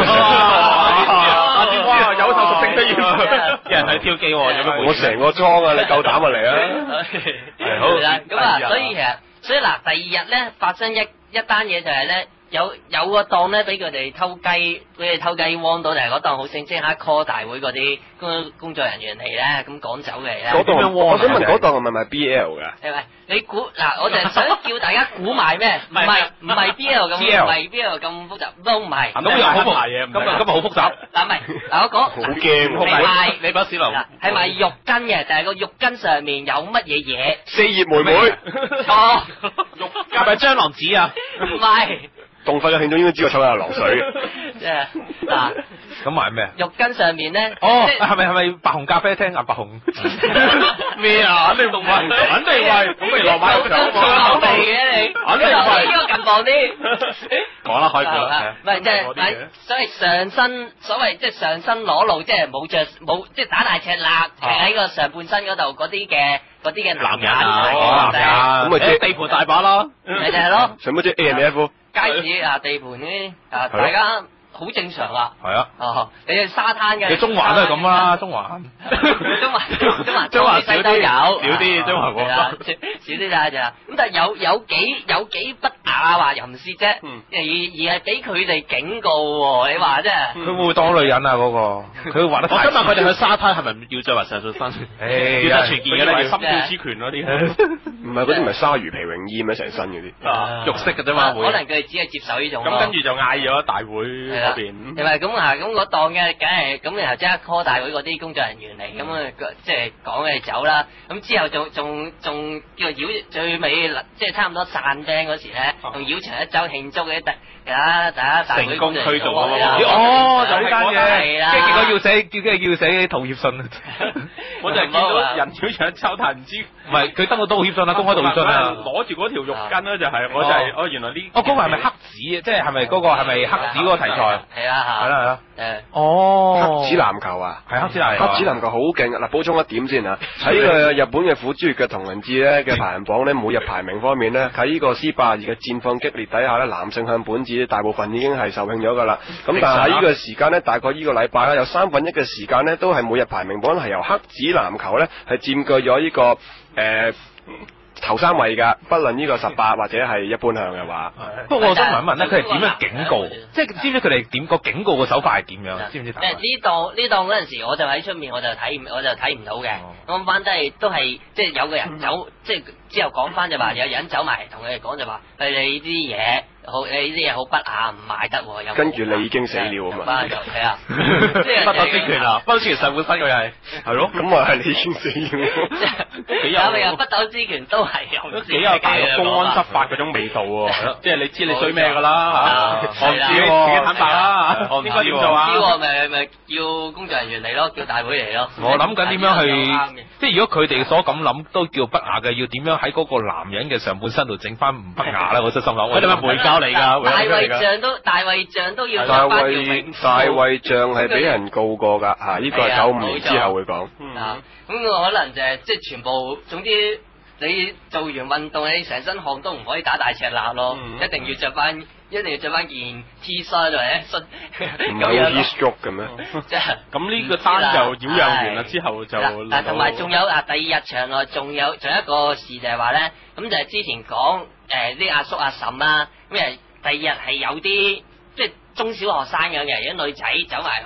哇！有頭屬性飛有人係挑機喎，有咩我成個裝啊！你夠膽啊嚟啊！ 好係啦，咁啊，所以嗱，第二日咧發生一單嘢就係咧。有個檔咧俾佢哋偷雞汪到，就係嗰檔好聲即刻 call 大會嗰啲工作人員嚟咧，咁趕走佢嚟咧。 嗰檔我想問嗰檔係咪賣 BL 㗎？ 係咪？你估嗱，我就係想叫大家估埋咩？唔係 BL 咁，唔係 BL 咁複雜，都唔係。 咁又好複雜嘢，今日好複雜。 嗱唔係，嗱我講。 好驚係賣你把小龍係賣肉筋嘅，但係個肉筋上面有乜嘢嘢？ 四葉妹妹。 錯。 肉係咪蟑螂紙啊？ 唔係。 動物嘅聽眾應該知道手有流水嘅。 即係嗱。 咁賣咩？ 肉筋上面咧。 哦，係咪白紅咖啡廳啊？白紅咩啊？肯定唔係，肯定係。咁咪落買肉口味嘅你。 肯定係。 呢個近磅啲。 講啦，開估啦。 唔係即係所謂即係上身裸露，即係冇即係打大赤肋，喺個上半身嗰度嗰啲嘅男人啊， 男人。 咁咪即係地盤大把咯。 咪就係咯。 使乜即係 A&F？ 街市啊，地盤嗰啲啊，大家好正常啦。 係啊。 哦，你去沙灘嘅。 你中環都係咁啦，中環中環少啲有， 少啲中環少啲咋就咁，但係有幾不雅話淫褻啫，而係俾佢哋警告喎。你話真係。 佢會唔會當女人啊？嗰個佢會話得太。 我想問佢哋去沙灘係咪要着埋上身？要着全件嘅咧， 心跳之權嗰啲。 唔係嗰啲唔係鯊魚皮泳衣咩？成身嗰啲。 肉色嘅啫嘛， 可能佢哋只係接受呢種。 咁跟住就嗌咗大會嗰邊。 係咪咁啊？咁嗰檔嘅梗係咁，然後即刻 call 大會嗰啲工作人員嚟，咁啊即係講佢哋走啦。咁之後仲叫繞最尾，即係差唔多散釘嗰時咧，仲繞場一周慶祝嘅大大會成功驅逐哦，就呢單嘢， 係啦。 跟住結果要寫道歉信。 我就係見到人繞場一周，但係唔知。 唔係佢登個道歉信啦，公開道歉信啊。 攞住嗰條肉筋咧，就係我就係原來呢。 哦，嗰個係咪黑子？即係咪嗰個係咪黑子嗰個題材？ 係啊， 係啦。 黑子籃球啊， 係黑子籃球。 黑子籃球好勁啊！嗱，補充一點先啊，喺個日本嘅虎之穴嘅同人誌咧嘅排行榜咧，每日排名方面咧，喺呢個C82嘅戰況激烈底下咧，男性向本子大部分已經係受慶咗㗎啦。咁但係喺呢個時間咧，大概呢個禮拜咧，有1/3嘅時間咧，都係每日排名榜係由黑子籃球咧係佔據咗呢個頭3位㗎，不論呢個18或者係一般向嘅話。 不過我想問一問咧，佢係點樣警告？即係知唔知佢哋點個警告嘅手法係點樣？知唔知？ 呢檔嗰陣時，我就喺出面，我就睇唔到嘅。咁翻都係即係有個人走，即係之後講翻就話有人走埋同佢哋講就話，你呢啲嘢。你呢啲嘢好不雅，唔賣得喎。 跟住你已經死了啊嘛！ 係啊， 不斗之權啊，不斗之權上半身佢係係咯，咁啊係你已經死了。 幾有不斗之權都係有幾有大陸公安執法嗰種味道喎，即係你知你衰咩㗎啦嚇，我自己坦白啦嚇，應該點做啊？ 知喎，咪叫工作人員嚟咯，叫大會嚟咯。 我諗緊點樣去，即係如果佢哋所咁諗都叫不雅嘅，要點樣喺嗰個男人嘅上半身度整翻唔不雅咧？我真心諗，我哋咪回教嚟㗎， 大衛像都要大衛像係俾人告過㗎嚇，呢個係95年之後會講。 咁我可能就係即係全部，總之你做完運動，你成身汗都唔可以打大赤肋咯，一定要着翻件 T 恤或者恤。 唔係好 heat stroke 嘅咩？ 即係咁呢個單就擾攘完啦，之後就同埋仲有第二日場內仲有一個事就係話咧，咁就係之前講啲阿叔阿嬸啦，咁第二日係有啲即係中小學生咁嘅，有啲女仔走埋去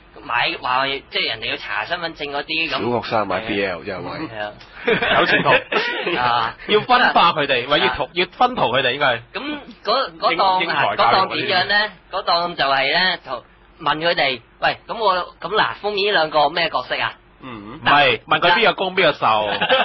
買話即係人哋要查身份證嗰啲咁。 小學生買 BL 真係喂， 係啊， 有前途啊， 要分化佢哋，喂要分圖佢哋應該係。 咁嗰檔啊，嗰檔點樣咧？嗰檔就係咧，就問佢哋，喂，咁嗱，封面呢兩個咩角色啊？ 唔係問佢邊個攻邊個受，好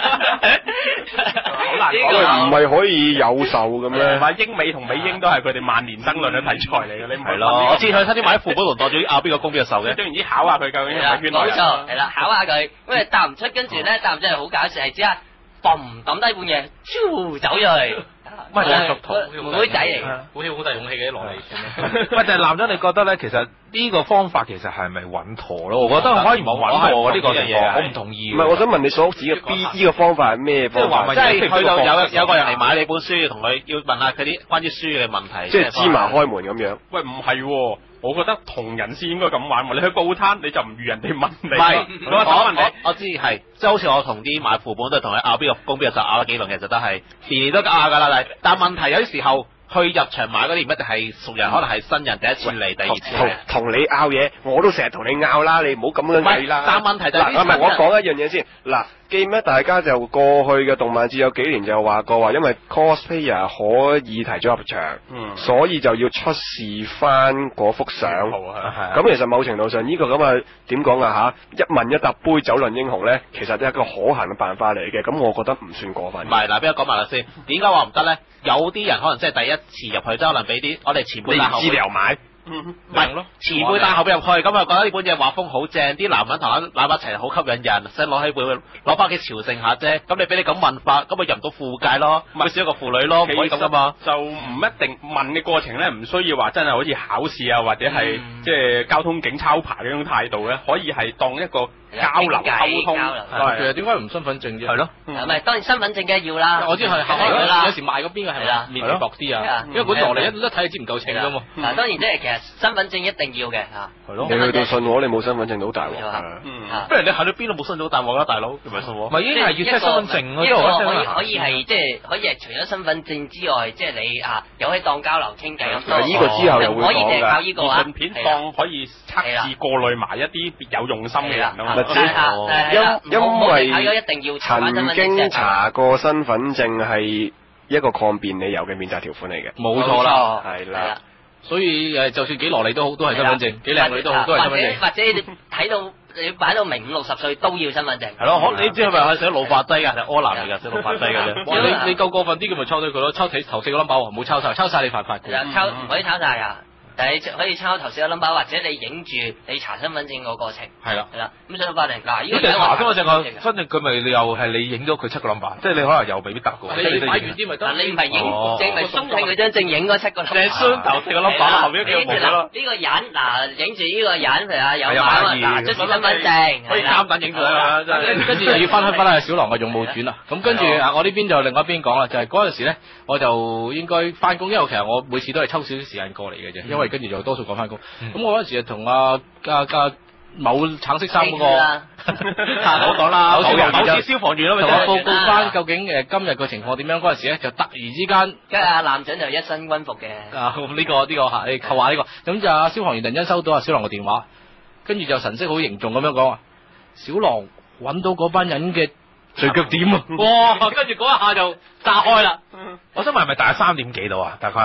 難講。 唔係可以有售嘅咩？ 話英美同美英都係佢哋萬年爭論嘅題材嚟嘅，你唔係咯？我知佢差啲買副本同當住拗邊個攻邊個受嘅， 總言之考下佢究竟係咪圈內人。 冇錯，係啦，考下佢，因為答唔出，跟住咧答唔出係好搞笑，係只係嘣抌低半嘢，超走咗去。 唔係妹妹仔嚟嘅， 好似好大勇氣嘅落嚟咁樣。 喂，但係男仔你覺得咧，其實呢個方法其實係咪穩妥咯？我覺得可以唔穩妥嘅呢個情況，我唔同意。 唔係，我想問你所指嘅 B 呢個方法係咩方法？ 即係去到有個人嚟買你本書，要同佢要問下佢啲關於書嘅問題。 即係芝麻開門咁樣。 喂，唔係喎。我覺得同人先應該咁玩喎，你去報攤你就唔預人哋問你。 唔係，我知係，即係好似我同啲買副本都係同佢拗邊個攻邊個就拗咗幾輪，其實都係年年都拗㗎啦。但問題有啲時候去入場買嗰啲唔一定係熟人，可能係新人第一次嚟，第二次嚟。 同你拗嘢，我都成日同你拗啦，你唔好咁樣計啦。 但問題就係唔係我講一樣嘢先嗱。記唔記得大家就過去嘅動漫節有幾年就話過話，因為 cosplayer 可以提早入場，所以就要出示翻嗰幅相。咁其實某程度上呢個咁嘅點講啊嚇，一問一答杯酒論英雄咧，其實都係一個可行嘅辦法嚟嘅。咁我覺得唔算過分。 唔係嗱，俾我講埋啦先。點解話唔得咧？有啲人可能真係第一次入去，即係可能俾啲我哋前輩帶後輩買。唔係咯，前輩帶後輩入去，咁啊覺得呢本嘢畫風好正，啲男人同攬埋一齊好吸引人，想攞起本攞翻屋企朝聖下啫。咁你俾你咁問法，咁咪入唔到副界咯，咪少一個婦女咯，唔可以咁噶嘛。 就唔一定問嘅過程咧，唔需要話真係好似考試啊，或者係即係交通警抄牌嗰種態度咧，可以係當一個交流溝通。 其實點解唔身份證啫？係咯， 唔係當然身份證梗係要啦。 我知係有時賣嗰邊嘅係啦，面薄啲啊，因為本來你一睇就知唔夠稱噶嘛。 嗱，當然即係其實身份證一定要嘅嚇。 係咯，你去到信我，你冇身份證都好大鑊。 不如你去到邊都冇身到大鑊啦，大佬，係咪信我？ 唔係已經係要 check 身份證嗰度。可以係即係可以係除咗身份證之外，即係你有喺當交流傾偈咁。 呢個之後又會講㗎。 可以淨係靠呢個啊。 順便當可以測試過濾埋一啲別有用心嘅人啊嘛。 因為一定要曾經查過身份證係一個抗辯理由嘅免責條款嚟嘅， 冇錯啦， 係啦。 所以就算幾羅莉都好，都係身份證；幾靚女都好，都係身份證。 或者你睇到你擺到明50-60歲都要身份證。 係咯，你知係咪係寫老發低㗎？係柯南嚟㗎，寫老發低㗎啫。 你夠過分啲，佢咪抄低佢咯？抄頭4個 number 唔好抄晒，抄晒你犯法嘅。 抄唔可以抄晒啊！但係可以抄頭4個 number，或者你影住你查身份證個過程。 係啦， 咁上到法庭嗱，呢個查身份證真正佢咪又係你影咗佢7個 number，即係你可能又未必得㗎。 你擺遠啲咪得？ 你唔係影證咪鬆睇佢張證影嗰7個 number。 你雙頭4個 number，後面幾個冇咯。 呢個人嗱影住呢個人係啊有碼，出示身份證， 可以監緊影住啊！ 跟住就要翻翻小狼嘅勇武傳啦。咁跟住我呢邊就另外一邊講啦，就係嗰陣時咧，我就應該翻工，因為其實我每次都係抽少少時間過嚟嘅啫，因為跟住就多數講翻工。咁我嗰陣時就同某橙色衫嗰個， 我講啦，某消防員咯， 同我報告翻究竟今日個情況點樣。嗰陣時咧就突然之間， 跟住男長就一身軍服嘅。 呢個嚇，你扣下呢個。咁就消防員突然間收到小狼嘅電話，跟住就神色好凝重咁樣講話：小狼揾到嗰班人嘅聚腳點啊！ 哇！跟住嗰一下就炸開啦。 我想問係咪大約3點幾度啊？大概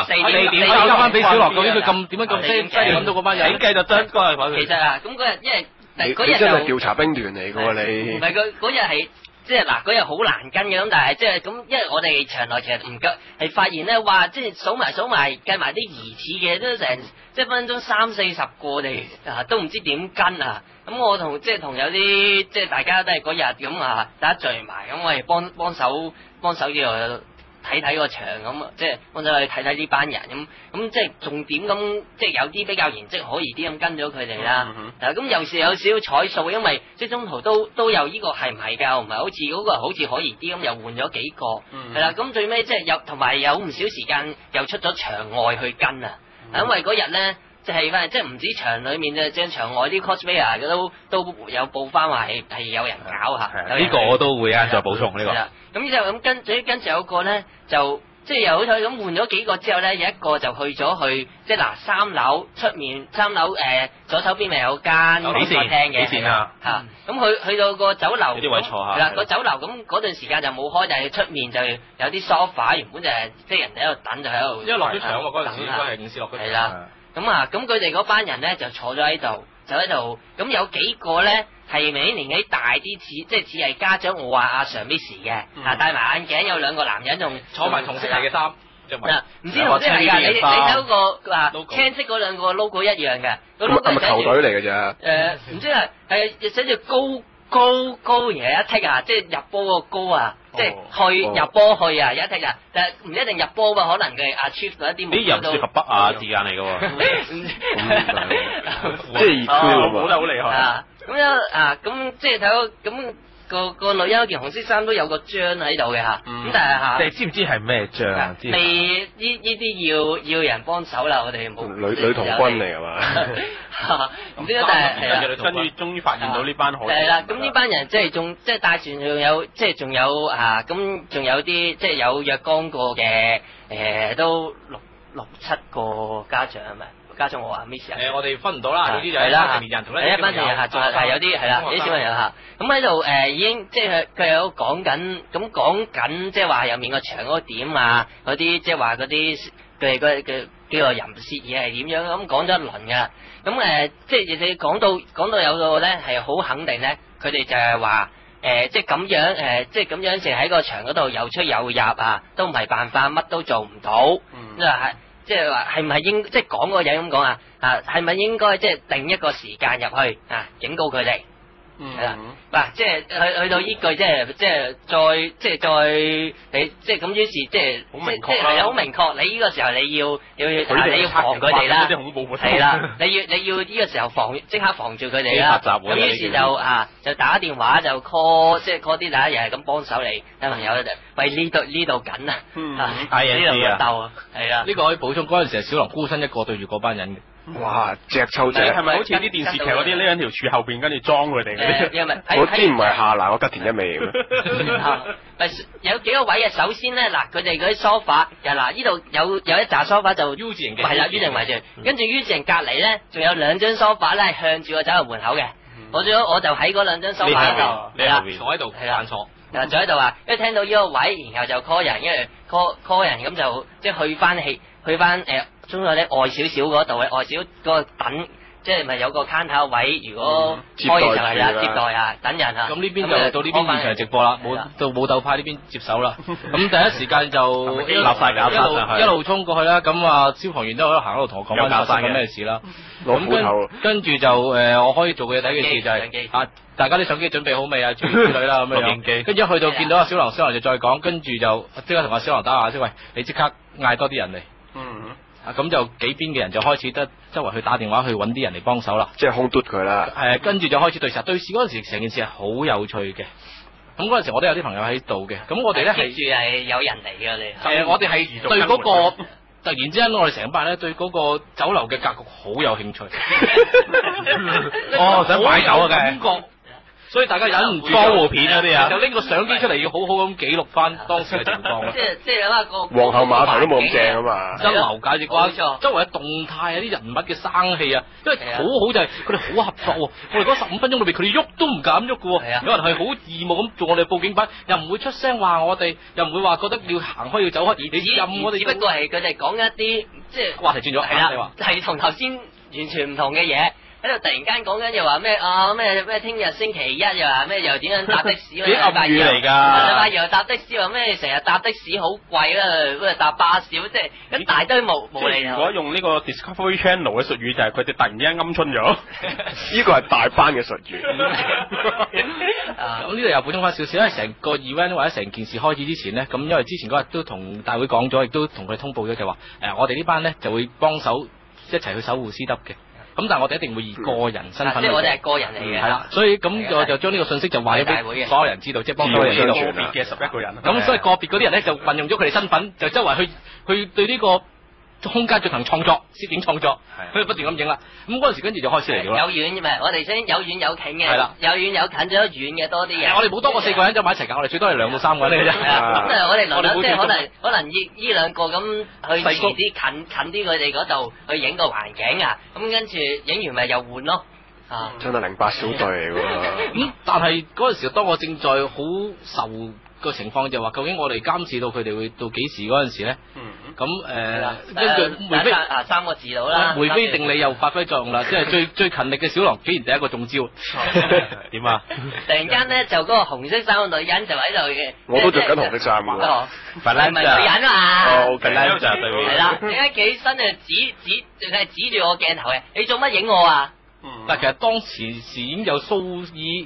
4點交翻俾小狼，究竟佢咁點解咁犀利揾到嗰班人？ 點計就真嗰日其實啊，咁嗰日因為嗰日你真係調查兵團嚟㗎喎你。 唔係嗰日係。即係嗱，嗰日好難跟嘅，咁但係即係咁，因為我哋場內其實唔夠，係發現咧話，即係數埋計埋啲疑似嘅都成，即係分分鐘30-40個，我哋都唔知點跟啊！咁我同有啲即係大家都係嗰日咁大家聚埋，咁我哋幫手叫做睇個場咁，即係幫手去睇呢班人咁即係重點咁，即係有啲比較言跡可疑啲咁跟咗佢哋啦。咁有時有少少彩數，因為即係中途都有呢個係唔係㗎？唔係好似嗰個好似可疑啲咁，又換咗幾個係啦。咁最尾即係同埋有唔少時間又出咗場外去跟啊，因為嗰日咧。即係唔止場裏面嘅，即係場外啲 cosplayer 都有報翻話係有人搞嚇。 呢個我都會再補充呢個。 咁就咁跟住有個咧就即係又好彩咁換咗幾個之後咧，有一個就去即係嗱3樓出面3樓左手邊咪有間廣播廳嘅， 幾線啊嚇，咁去到個酒樓， 有啲位坐下係啦，個酒樓咁嗰段時間就冇開，但係出面就有啲 sofa，原本就係即係人哋喺度等就喺度， 因為落咗場喎，嗰陣時應該係午市落咗場。 係啦，咁佢哋嗰班人咧就坐咗喺度，咁有幾個咧係明顯年紀大啲，即係似係家長我話阿 Sir Miss 嘅，戴埋眼鏡，有2個男人仲坐埋同色系嘅衫，就唔係唔知同色系㗎，你睇嗰個青色嗰兩個 logo 一樣嘅，個 logo 係咪球隊嚟嘅啫？ 唔知係寫住高而一剔啊，即係入波個高啊，即係入波去啊一剔啊，但係唔一定入波㗎，可能佢achieve 到一啲目標。 啲又唔適合北亞字眼嚟嘅喎， 即係好得好厲害。 啊，咁樣咁即係睇到咁。個女人件紅色衫都有個章喺度嘅嚇，咁但係你知唔知係咩章啊？ 未呢啲要人幫手啦，我哋冇女童軍嚟係嘛？ 唔知但係係啦， 跟住終於發現到呢班好係啦，咁呢班人即係帶船仲有即係仲有咁仲有啲即係有若干個嘅都六七個家長係咪？家長我話 Miss 我哋分唔到啦，總之就係一班成年人同一班成年人仲係有啲係啦，啲小朋友嚇，咁喺度已經即係佢有講緊，即係話入面個牆嗰個點啊，嗰啲即係話嗰啲佢哋叫做淫褻嘢係點樣咁講咗一輪㗎，咁即係你講到有個咧係好肯定咧，佢哋就係話即係咁樣即係咁樣淨喺個牆嗰度又出又入啊，都唔係辦法，乜都做唔到，即係話係唔係應即係講個嘢咁講係咪應該即係定一個時間入去警告佢哋係啦，嗱即係去到依句即係再你即係咁於是即係好明確啦，好明確，你呢個時候你要防佢哋啦，係啦，你要呢個時候即刻防住佢哋啦，咁於是就打電話就 call 即係 call 啲大家又係咁幫手嚟啲朋友咧就喂呢度緊啊，呢度鬥啊，係啊， 呢個可以補充嗰陣時係小狼孤身一個對住嗰班人嘅。 哇！隻抽隻， 係咪好似啲電視劇嗰啲匿喺條柱後邊，跟住裝佢哋嗰啲？ 嗰啲唔係下欄，我吉田一味嘅咩？ 有幾個位嘅，首先咧嗱，佢哋嗰啲 sofa，嗱呢度有一紮 sofa 就 U 字形嘅， 係啦 U 字形圍住，跟住 U 字形隔離咧，仲有2張 sofa 咧係向住個走入門口嘅。我就喺嗰2張 sofa 度， 你後邊坐喺度，犯錯。 坐喺度啊！一聽到呢個位，然後就 call 人，因為 call 人咁就即係去翻中咗啲外少少嗰度嘅外少嗰個等，即係咪有個 counter 位？如果開嘅就係啦，接待等人啊。 咁呢邊就到呢邊現場直播啦，到武鬥派呢邊接手啦。咁第一時間就立晒架一路衝過去啦。咁消防員都喺度行喺度同我講翻發生緊咩事啦。咁跟住就我可以做嘅第一件事就係大家啲相機準備好未啊？諸如此類啦咁樣。跟住一去到見到阿小狼就再講，跟住就即刻同阿小狼打下先，喂，你即刻嗌多啲人嚟。咁就幾邊嘅人就開始得周圍去打電話去揾啲人嚟幫手啦， 即係空嘟佢啦。 跟住就開始對視嗰陣時，成件事係好有趣嘅。咁嗰陣時我都有啲朋友喺度嘅，咁我哋咧係有人嚟嘅你。 我哋係對嗰個突然之間，我哋成班咧對嗰個酒樓嘅格局好有興趣。 想買酒啊， 感覺。所以大家忍唔住江湖片嗰啲啊， 就拎個相機出嚟，要好好咁記錄翻當時嘅情況。 即係啦個皇后碼頭都冇咁正啊嘛， 一流簡直關周圍嘅動態啊，啲人物嘅生氣啊，因為好好就係佢哋好合作喎。我哋嗰15分鐘裏邊，佢哋喐都唔敢喐嘅喎。有人係好義務咁做我哋報警班，又唔會出聲話我哋，又唔會話覺得要行開要走開，你任我哋。 只不過係佢哋講一啲即係話題轉咗， 係啦，係同頭先完全唔同嘅嘢。喺度突然間講緊又話咩咩聽日星期一又話咩又點樣搭的士， 啲暗語嚟㗎。 又搭的士話咩成日搭的士好貴啦，不如搭巴士，即係一大堆無理。 如果用呢個 Discovery Channel 嘅術語，就係佢哋突然之間鵪鶉咗。 呢個係大班嘅術語。 咁呢度又補充翻少少，因為成個 event 或者成件事開始之前呢，咁因為之前嗰日都同大會講咗，亦都同佢哋通報咗，就話我哋呢班呢就會幫手一齊去守護C W嘅。咁但係我哋一定會以個人身份， 即係我哋係個人嚟嘅。 係啦，所以咁我就將呢個信息就話咗俾所有人知道，即係幫所有人知道。 個別嘅11個人。 咁所以個別嗰啲人咧就運用咗佢哋身份，就周圍去對呢個空間進行創作，攝影創作，佢不斷咁影啦。咁嗰陣時跟住就開始嚟咗啦。 有遠唔係，我哋先有遠有近嘅， 係啦有遠有近咗遠嘅多啲嘅。 我哋冇多過4個人走埋一齊㗎，我哋最多係2到3個人嘅啫。 係啊，咁我哋輪流即係我哋冇可能呢兩個咁去遲啲近啲佢哋嗰度去影個環境啊，咁跟住影完咪又換咯。啊， 真係08小隊嚟喎。 咁但係嗰陣時，當我正在好受個情況就話，究竟我哋監視到佢哋會到幾時嗰陣時咧？咁跟住梅菲 3個字到啦。 梅菲定理又發揮作用啦，即係最勤力嘅小狼，竟然第一個中招。 點啊？ 突然間咧，就嗰個紅色衫嘅女人就喺度嘅。 我都着緊紅色衫喎。 係咪女人啊？ 哦， 係啦，就係對面。 係啦，點解企起身就指住我鏡頭嘅？你做乜影我啊？ 但其實當時已經有數以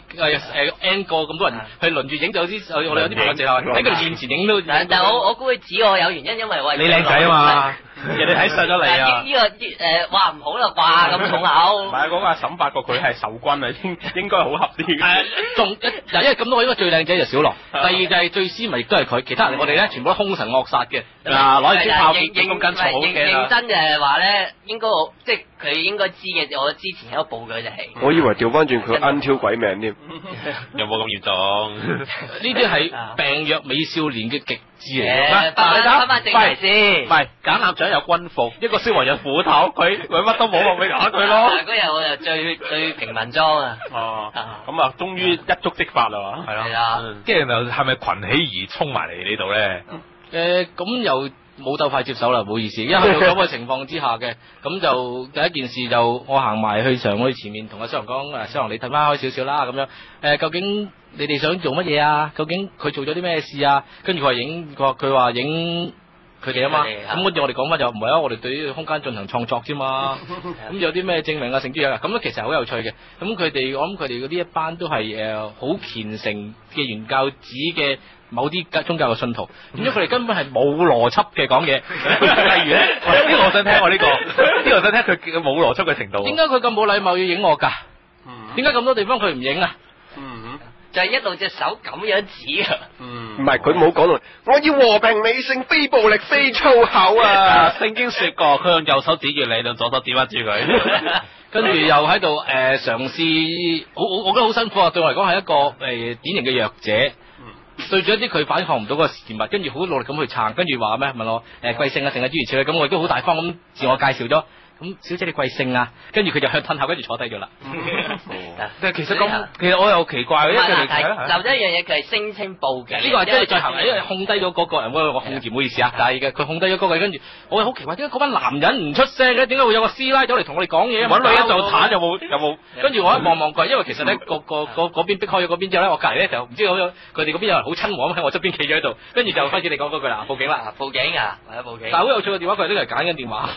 N 個咁多人去輪住影，就有啲我哋有啲朋友直頭喺佢哋面前影都。 但我估佢指我有原因，因為喂你靚仔啊嘛，人哋睇上咗你啊。 呢個話唔好啦啩，咁重口。 唔係嗰個阿嬸發覺佢係受軍啊，應該好合啲嘅。 因為咁多，應該最靚仔就小狼，第二就係最斯文，亦都係佢。其他人我哋咧全部都兇神惡煞嘅。嗱，攞住支炮擊咁跟草嘅。 認真就係話咧，應該即係佢應該知嘅。我之前有報佢就係。 我以為調翻轉佢啱挑鬼命添。 有冇咁嚴重？ 呢啲係病弱美少年嘅極致嚟嘅。 翻翻正題先。 唔係揀艦長有軍服，一個消防有斧頭，佢乜都冇，我咪打佢咯。 嗰日我就最平民裝啊。 哦。咁啊，終於一觸即發啦嘛。 係咯。 係啊。 跟住就係咪群起而衝埋嚟呢度咧？ 咁又冇鬥快接手啦，唔好意思。因為去到咁嘅情況之下嘅，咁就第一件事就我行埋去上去前面同阿小狼講，小狼你褪翻開少少啦，咁樣。究竟你哋想做乜嘢啊？究竟佢做咗啲咩事啊？跟住佢話影佢哋啊嘛。咁跟住我哋講翻就唔係啊，我哋對呢個空間進行創作啫嘛。咁有啲咩證明啊？成諸嘢咁其實好有趣嘅。咁佢哋我諗佢哋嗰啲一班都係好虔誠嘅原教旨嘅。某啲宗教嘅信徒，咁佢哋根本係冇邏輯嘅講嘢。例如咧，呢個我想聽我呢個，呢個我想聽佢冇邏輯嘅程度。點解佢咁冇禮貌要影我㗎？點解咁多地方佢唔影啊？ 就係一路隻手咁樣指啊。 唔係佢冇講到，我要和平理性，非暴力，非粗口啊！ 聖經說過，佢用右手指住你，用左手指翻住佢。 跟住又喺度嘗試，我覺得好辛苦啊！對我嚟講係一個典型嘅弱者。對住一啲佢反抗唔到嗰個事物，跟住好努力咁去撐，跟住話咩問我貴姓啊，成日諸如此類，咁我亦都好大方咁自我介紹咗。咁小姐你貴姓啊？跟住佢就向褪後，跟住坐低咗啦。 但係其實我又奇怪，因為佢哋留咗一樣嘢，佢係聲稱報警。 呢個係真係最後，因為控低咗嗰個人，我控字唔好意思啊，但係嘅佢控低咗嗰個，跟住我係好奇怪，點解嗰班男人唔出聲嘅？點解會有個師奶走嚟同我哋講嘢？揾女人就彈有冇？跟住我一望過，因為其實咧嗰邊逼開咗嗰邊之後咧，我隔離咧就唔知好佢哋嗰邊有人好親和咁喺我側邊企咗喺度，跟住就開始你講嗰句啦，報警啦， 報警啊，或者報警。 但係好有趣嘅電話，佢哋都係揀緊電話。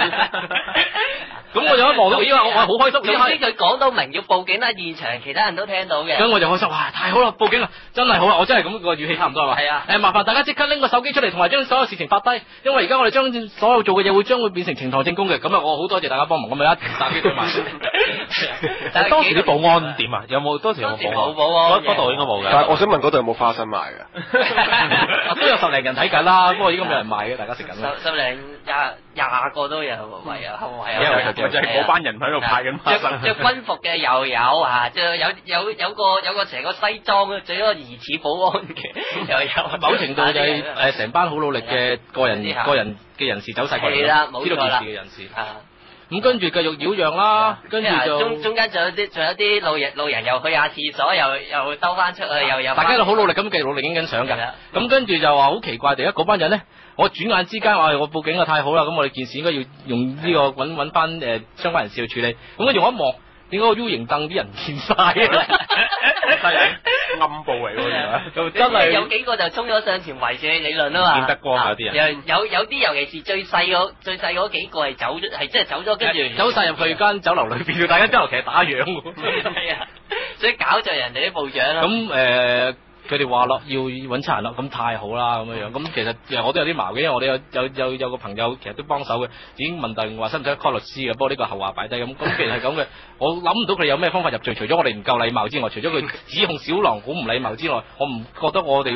咁我就一望到，因為我係好開心。 總之佢講到明要報警啦，現場其他人都聽到嘅。 咁我就開心，哇！太好啦，報警啦，真係好啦，我真係咁個語氣差唔多係嘛？ 係啊。 麻煩大家即刻拎個手機出嚟，同埋將所有事情發低，因為而家我哋將所有做嘅嘢會將會變成呈堂證供嘅。咁啊，我好多謝大家幫忙，咁咪一打機對埋。 但係當時啲保安點啊？有冇當時有冇保安？嗰度應該冇嘅。 但係我想問嗰度有冇花生賣嘅？ 都有10零人睇緊啦，不過應該冇人賣嘅，大家食緊啦。 10零廿個都有，唯有就係嗰班人喺度派緊花生。 着軍服嘅又有啊，就有個成個西裝嘅，仲有個疑似保安嘅又有。 某程度就係成班好努力嘅個人嘅人士走晒過嚟，知道件事嘅人士。咁跟住繼續擾攘啦，跟住就中間仲有啲路人又去下廁所，又兜翻出去，又有。 大家都好努力咁繼續努力影緊相㗎。咁跟住就話好奇怪，第一嗰班人咧，我轉眼之間話我報警啊，太好啦！咁我哋件事應該要用呢個揾翻相關人士去處理。咁跟住我一望，點解個 U 型凳啲人唔見晒嘅？ 暗部嚟喎， 就真係有幾個就衝咗上前圍住你理論啊嘛。 見得光有啲人。 有啲尤其是最細嗰幾個係走咗，係真係走咗，跟住走晒入去間酒樓裏邊，大家酒樓其實打烊喎。 係啊，所以搞著人哋啲部長啦。 咁佢哋話咯，要揾差人咯，咁太好啦咁樣。咁其實我都有啲矛嘅，因為我哋有個朋友其實都幫手嘅，已經問定話使唔使 call 律師嘅，不過呢個後話擺低咁。咁既然係咁嘅，我諗唔到佢哋有咩方法入罪，除咗我哋唔夠禮貌之外，除咗佢指控小狼好唔禮貌之外，我唔覺得我哋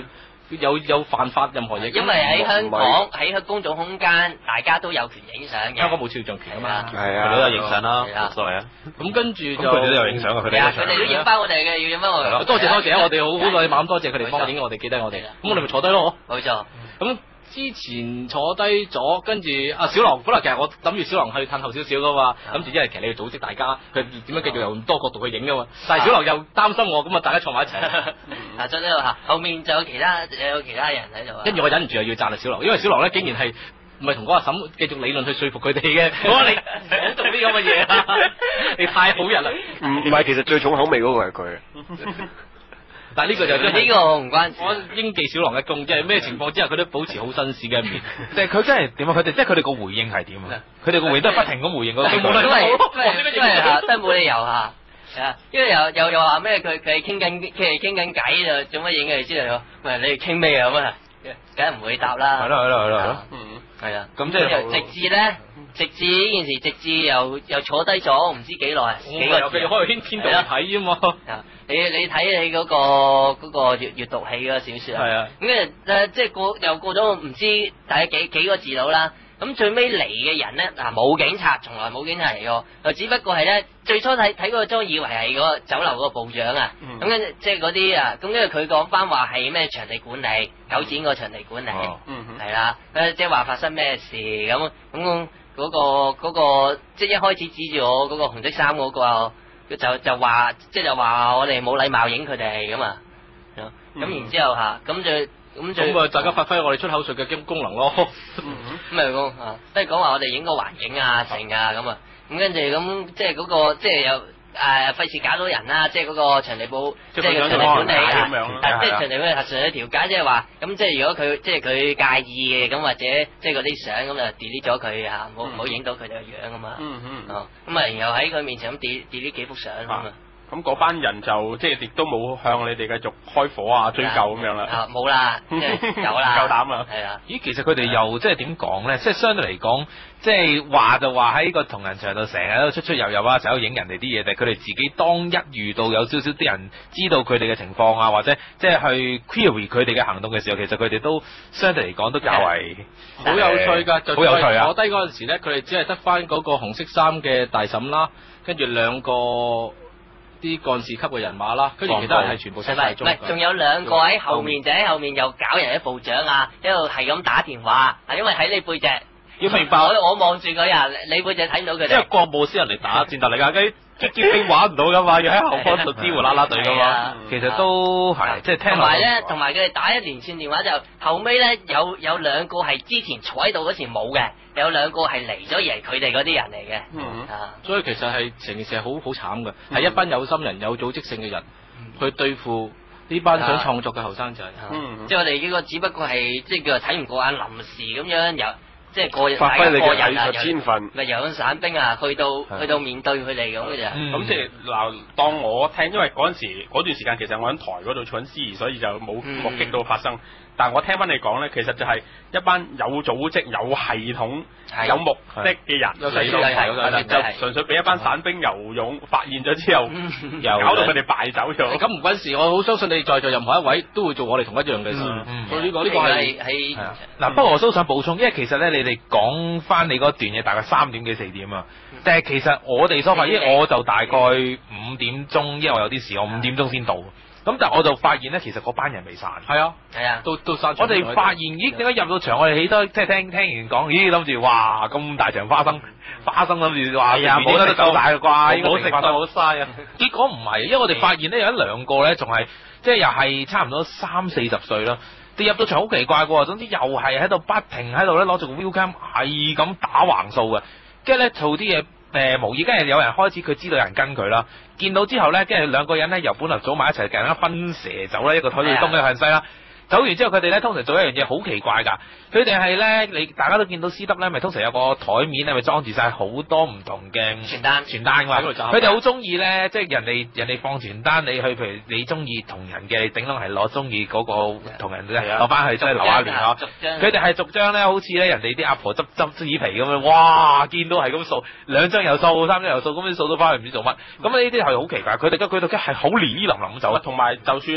有犯法任何嘢。 因為喺香港喺公眾空間，大家都有權影相嘅。 香港冇肖像權啊嘛， 係啊， 佢都有影相啦， 係啊冇所謂啊。 咁跟住就佢哋都有影相啊，佢哋係啊，佢哋都影翻我哋嘅，要影翻我哋。 多謝，我哋好禮貌咁多謝佢哋幫我影，我哋記得我哋。咁我哋咪坐低咯。 冇錯。 咁之前坐低咗，跟住阿小狼，本來其實我諗住小狼去褪後少少噶嘛，諗住因為其實你要組織大家，佢點樣繼續由咁多角度去影噶嘛。但係小狼又擔心我，咁啊大家坐埋一齊。 啊，坐呢度嚇，後面仲有其他人喺度。 跟住我忍唔住又要讚下小狼，因為小狼咧竟然係唔係同嗰個阿嬸繼續理論去說服佢哋嘅。我話你唔好做啲咁嘅嘢啊！你太好人啦。 唔係，其實最重口味嗰個係佢。 但係呢個就真係呢個唔關事。 我應記小狼嘅功，即係咩情況之下佢都保持好紳士嘅一面。 即係佢真係點啊？佢哋即係佢哋個回應係點啊？佢哋個回應都係不停咁回應嗰句。 都係冇理由嚇。係啊，因為又話咩？佢哋傾緊偈就做乜影嘅？之類喂，你哋傾咩啊？咁啊，梗係唔會答啦。 係咯。 係啊， 咁即係直至呢件事，直至又坐低咗唔知幾耐，幾個字。 又開去天度睇啊嘛。 你睇你嗰個閱讀器嗰個小説啊。 係啊。 咁即係過咗唔知大概幾個字到啦。咁最尾嚟嘅人咧，冇警察，從來冇警察嚟過，就只不過係咧最初睇嗰個裝以為係嗰個酒樓嗰個部長啊，咁跟住即係嗰啲啊，咁跟住佢講翻話係咩場地管理，九展個場地管理，係啦，即係話發生咩事咁嗰個即係一開始指住我嗰個紅色衫嗰個，就話我哋冇禮貌影佢哋咁啊，咁然之後嚇咁啊，大家發揮我哋出口術嘅功能咯。 咁咪講啊，即係講話我哋影個環境啊、成啊咁啊，咁跟住咁即係嗰個即係有費事搞到人啦，即係嗰個場地部，即係個場地管理啊，即係場地管理核實一條解，即係話咁即係如果佢即係佢介意嘅咁或者即係嗰啲相咁就 delete 咗佢啊，唔好影到佢哋個樣啊嘛。咁啊，然後喺佢面前咁 delete 幾幅相咁啊。 咁嗰班人就即係亦都冇向你哋繼續開火啊、追究咁樣啦。 冇啦，即係有啦， 夠膽啦。 係啊。 咦，其實佢哋又即係點講咧？即係相對嚟講，即係話就話喺個同仁場度成日都出入啊，成日都影人哋啲嘢，但係佢哋自己當一遇到有少少啲人知道佢哋嘅情況啊，或者即係去 query 佢哋嘅行動嘅時候，其實佢哋都相對嚟講都較為好有趣㗎， 好有趣啊！ 坐低嗰陣時咧，佢哋只係得翻嗰個紅色衫嘅大嬸啦，跟住兩個啲幹事級嘅人馬啦，跟住其他人係全部失晒蹤。 唔係，仲有兩個喺後面，就喺後面又搞人啲部長啊，一路係咁打電話，因為喺你背脊。 要明白， 我望住佢啊，你背脊睇唔到佢哋。 因為國務司人嚟打戰鬥力㗎，啲機玩唔到㗎嘛，要喺後方度支援啦啦隊㗎嘛。其實都係，即係聽落。 同埋佢哋打一連串電話就後尾咧有兩個係之前坐喺度嗰時冇嘅，有兩個係嚟咗而係佢哋嗰啲人嚟嘅。 所以其實係成件事係好慘嘅，係一班有心人、有組織性嘅人去對付呢班想創作嘅後生仔。 即係我哋呢個只不過係即係叫做睇唔過眼，臨時咁樣由。即係發揮你嘅藝術天分， 咪由散兵啊，去到面對佢哋咁嘅啫。 咁即係嗱，當我聽，因為嗰陣時嗰段時間其實我喺台嗰度做緊司儀，所以就冇目擊到發生。但係我聽翻你講咧，其實就係一班有組織、有系統、有目的嘅人嚟到，就純粹俾一班散兵游勇發現咗之後，搞到佢哋敗走咗。 咁唔關事，我好相信你在座任何一位都會做我哋同一樣嘅事。所以呢個係嗱，不過我都想補充，因為其實咧，你哋講翻你嗰段嘢大概3點幾4點啊，但係其實我哋所發現，因為我就大概5點鐘，因為我有啲事，我5點鐘先到。咁但係我就發現咧，其實嗰班人未散。 係啊，都散。我哋發現咦，點解入到場，我哋起多即係聽完講，咦諗住哇咁大場花生諗住話冇得走大嘅啩，冇食飯好嘥啊！結果唔係，因為我哋發現咧有一兩個咧仲係即係又係差唔多30-40歲啦。你入到場好奇怪喎，總之又係喺度不停喺度咧攞住個 view cam 係咁打橫掃嘅，跟住咧做啲嘢。無意，跟住有人開始佢知道有人跟佢啦，見到之後咧，跟住兩個人咧由本來組埋一齊，突然間分蛇走啦，一個向東，一個向西啦。走完之後，佢哋咧通常做一樣嘢好奇怪㗎，佢哋係咧，你大家都見到私德咧，咪通常有個台面咧，咪裝住晒好多唔同嘅傳單㗎嘛。佢哋好中意咧，即係人哋放傳單，你去譬如你中意同人嘅，頂籠係攞中意嗰個同人咧攞翻去，即係留下聯絡。佢哋係逐張咧，好似咧人哋啲阿婆執紙皮咁樣，哇！見到係咁掃，2張又掃，3張又掃，咁樣掃到翻去唔知做乜。咁呢啲係好奇怪，佢哋係好連依林林咁走。 同埋就算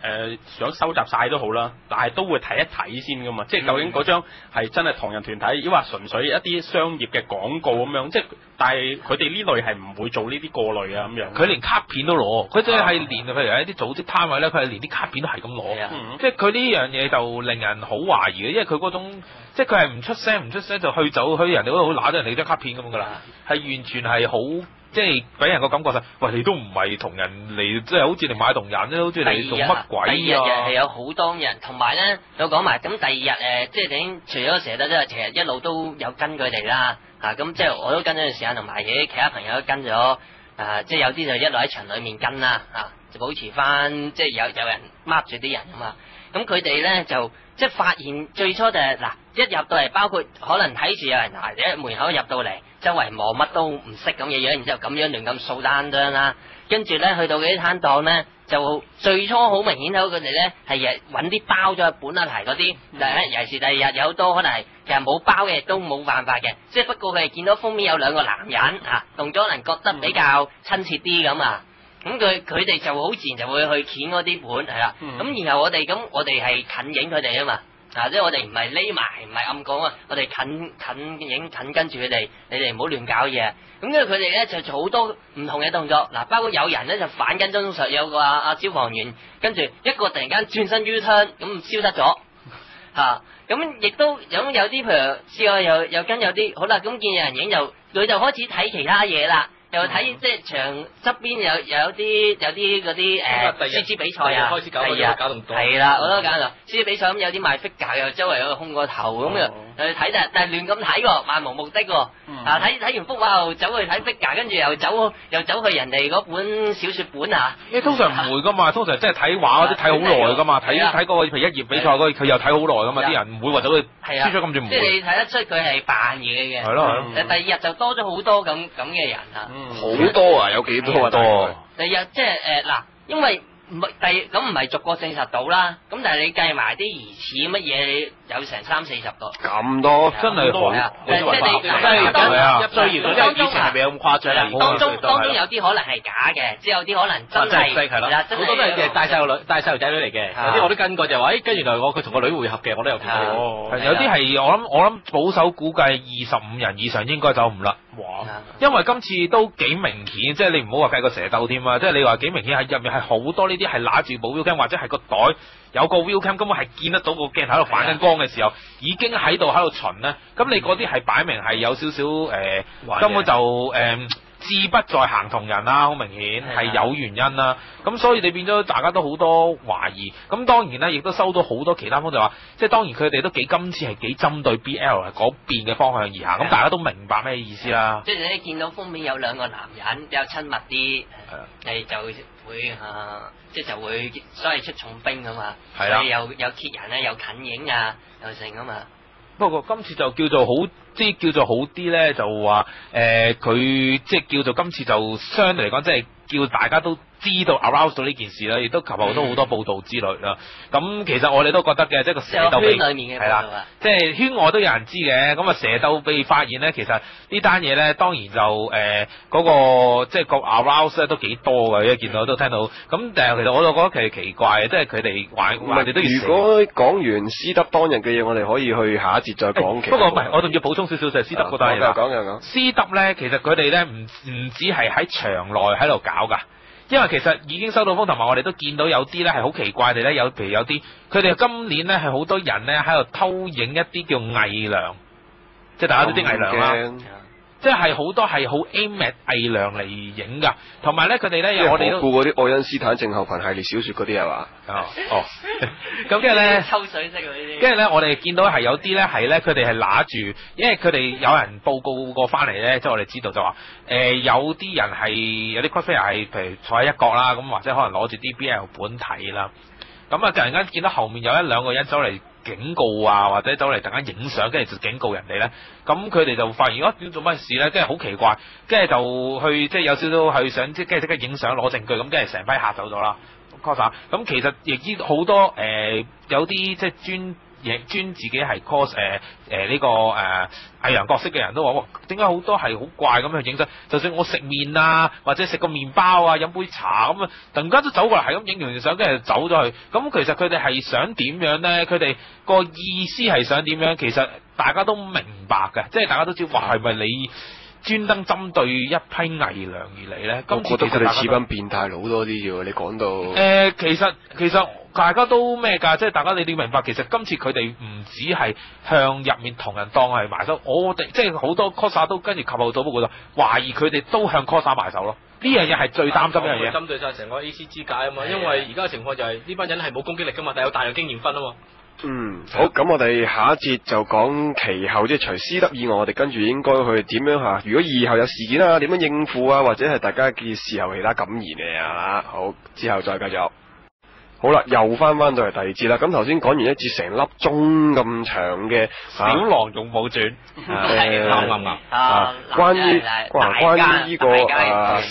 想收集晒都好啦，但係都會睇一睇先噶嘛，即係究竟嗰張係真係同人團體，抑或純粹一啲商業嘅廣告咁樣，即係但係佢哋呢類係唔會做呢啲過濾啊咁樣。 佢連卡片都攞，佢真係連譬如一啲組織攤位咧，佢係連啲卡片都係咁攞，即係佢呢樣嘢就令人好懷疑嘅，因為佢嗰種即係佢係唔出聲就去走去人哋嗰度拿咗人哋張卡片咁噶啦，係完全係好。即係俾人個感覺就，喂，你都唔係同人嚟，即係好似嚟買同人咧，好似嚟做乜鬼啊？ 第二日係有好多人，同埋咧，我講埋咁第二日即係等除咗蛇得啫，其實一路都有跟佢哋啦，咁即係我都跟咗段時間，同埋其他朋友都跟咗，即係有啲就一路喺場裡面跟啦，就保持翻，即係有人 mark 住啲人啊嘛，咁佢哋咧就即係發現最初就係一入到嚟，包括可能睇住有人喺門口入到嚟。周圍望乜都唔識咁嘅樣，然之後咁樣亂咁掃單張啦，跟住咧去到嗰啲攤檔咧，就最初好明顯到佢哋咧係揾啲包咗本啊題嗰啲，尤其是第二日有好多可能係其實冇包嘅都冇辦法嘅，即係不過佢係見到封面有兩個男人動咗可能覺得比較親切啲咁啊，咁佢哋就好自然就會去鉗嗰啲本係啦，咁然後我哋係近影佢哋啊嘛。即係我哋唔係匿埋，唔係暗講啊！我哋近影近跟住佢哋，你哋唔好亂搞嘢。咁跟住佢哋咧就做好多唔同嘅動作，包括有人咧就反跟蹤術，有個阿消防員跟住一個突然間轉身 U-turn 咁消失咗咁亦都有啲譬如試過又跟有啲好啦，咁見有人影佢就開始睇其他嘢啦。又睇即係場側邊有啲嗰啲獅子比賽開始搞動作， 係啦，我都搞啦。獅子比賽咁有啲賣 figure 又周圍有個空個頭咁又睇但係亂咁睇喎，漫無目的喎。睇完幅畫後走去睇 figure，跟住又走去人哋嗰本小説本因為通常唔會噶嘛，通常即係睇畫嗰啲睇好耐噶嘛，睇嗰個譬如一頁比賽嗰個佢又睇好耐噶嘛，啲人唔會話走去輸咗咁住唔會。 即係你睇得出佢係扮嘢嘅。 係咯。 第二日就多咗好多咁嘅人好多啊，有幾多啊？多。 第二日即係因為唔係逐個證實到啦，咁但係你計埋啲疑似乜嘢，有成30-40個。 咁多， 真係好。 即係你雖然以前係未咁誇張， 當中有啲可能係假嘅，即係有啲可能真係係啦，好多都係帶細路仔女嚟嘅，有啲我都跟過就話，跟住原來佢同個女會合嘅，我都有見過。 有啲係我諗保守估計25人以上應該走唔甩。哇！因為今次都幾明顯，即係你唔好話計個蛇竇添啊！即係你話幾明顯係入面係好多呢啲係拿住部 wheelcam 或者係個袋有個 wheelcam，根本係見得到個鏡頭喺度反緊光嘅時候，已經喺度巡咧。咁你嗰啲係擺明係有少少根本就志不在行同人啦，好明顯係有原因啦。咁所以你變咗大家都好多懷疑。咁當然咧，亦都收到好多其他方就話，即係當然佢哋都今次係幾針對 BL 嗰邊嘅方向而行。咁大家都明白咩意思啦。 即係你見到封面有兩個男人比較親密啲，你就會即係就會所謂出重兵啊嘛。係啦，有揭人咧，有近影又成啊嘛。 不過今次就叫做好，即係叫做好啲咧，就話佢即係叫做今次就相對嚟講，即係叫大家都知道 arouse 到呢件事啦，亦都及後都好多報道之類啦。咁其實我哋都覺得嘅，即係個蛇竇被係啦，即係圈外都有人知嘅。咁蛇竇被發現咧，其實呢單嘢咧，當然就嗰個即係個 arouse 咧都幾多嘅，因為見到都聽到。咁但係其實我就覺得其實奇怪嘅，即係佢哋話我哋都要。 如果講完斯德當日嘅嘢，我哋可以去下一節再講。 不過唔係，我仲要補充少少就係斯德嗰單嘢啦。 講。 斯德咧，其實佢哋咧唔止係喺場內喺度搞㗎。因為其實已經收到風，同埋我哋都見到有啲咧係好奇怪地咧，譬如有啲佢哋今年咧係好多人咧喺度偷影一啲叫偽娘，即係大家都知偽娘啦，即係好多係好 aim at 偽娘嚟影㗎，同埋咧佢哋咧我哋都顧嗰啲愛因斯坦症候群系列小説嗰啲係嘛？ 咁跟住咧抽水式嗰啲， 跟住咧我哋見到係有啲咧係咧佢哋係拿住，因為佢哋有人報告過翻嚟咧，即係我哋知道就話有啲人係有啲 cosplayer 係譬如坐喺一角啦，咁或者可能攞住啲 BL 本睇啦，咁突然間見到後面有1-2個人走嚟警告啊，或者走嚟突然間影相，跟住就警告人哋咧，咁佢哋就發現點做乜事咧？跟住好奇怪，跟住就去即係有少少去想即係即刻影相攞證據，咁跟住成批嚇走咗啦。咁其實亦知好多有啲即係專專自己係 cos 呢個藝人角色嘅人都話：哇，點解好多係好怪咁去影相？就算我食麵啊，或者食個麵包啊，飲杯茶咁啊，突然間都走過嚟，係咁影完相，跟住就走咗去。咁其實佢哋係想點樣咧？佢哋個意思係想點樣？其實大家都明白嘅，即係大家都知話係咪你專登針對一批偽娘而嚟咧？ 我覺得佢哋似班變態佬多啲啫喎，你講到其實大家都咩㗎？即係大家你要明白，其實今次佢哋唔止係向入面同人當係埋手，我哋即係好多 coser 都跟住及後到報告懷疑佢哋都向 coser 埋手咯。呢樣嘢係最擔心一樣嘢。 針對晒成個 AC 之界啊嘛，因為而家嘅情況就係呢班人係冇攻擊力㗎嘛，但係有大量經驗分啊嘛。 好，咁我哋下一節就講其後，即係除私德以外，我哋跟住應該去點樣嚇？如果以後有事件啊，點樣應付啊，或者係大家嘅事後其他感言嘅啊，好，之後再繼續。好啦，又翻到嚟第二節啦。咁頭先講完一節成粒鐘咁長嘅《 小狼勇武傳》， 啱。 關於呢個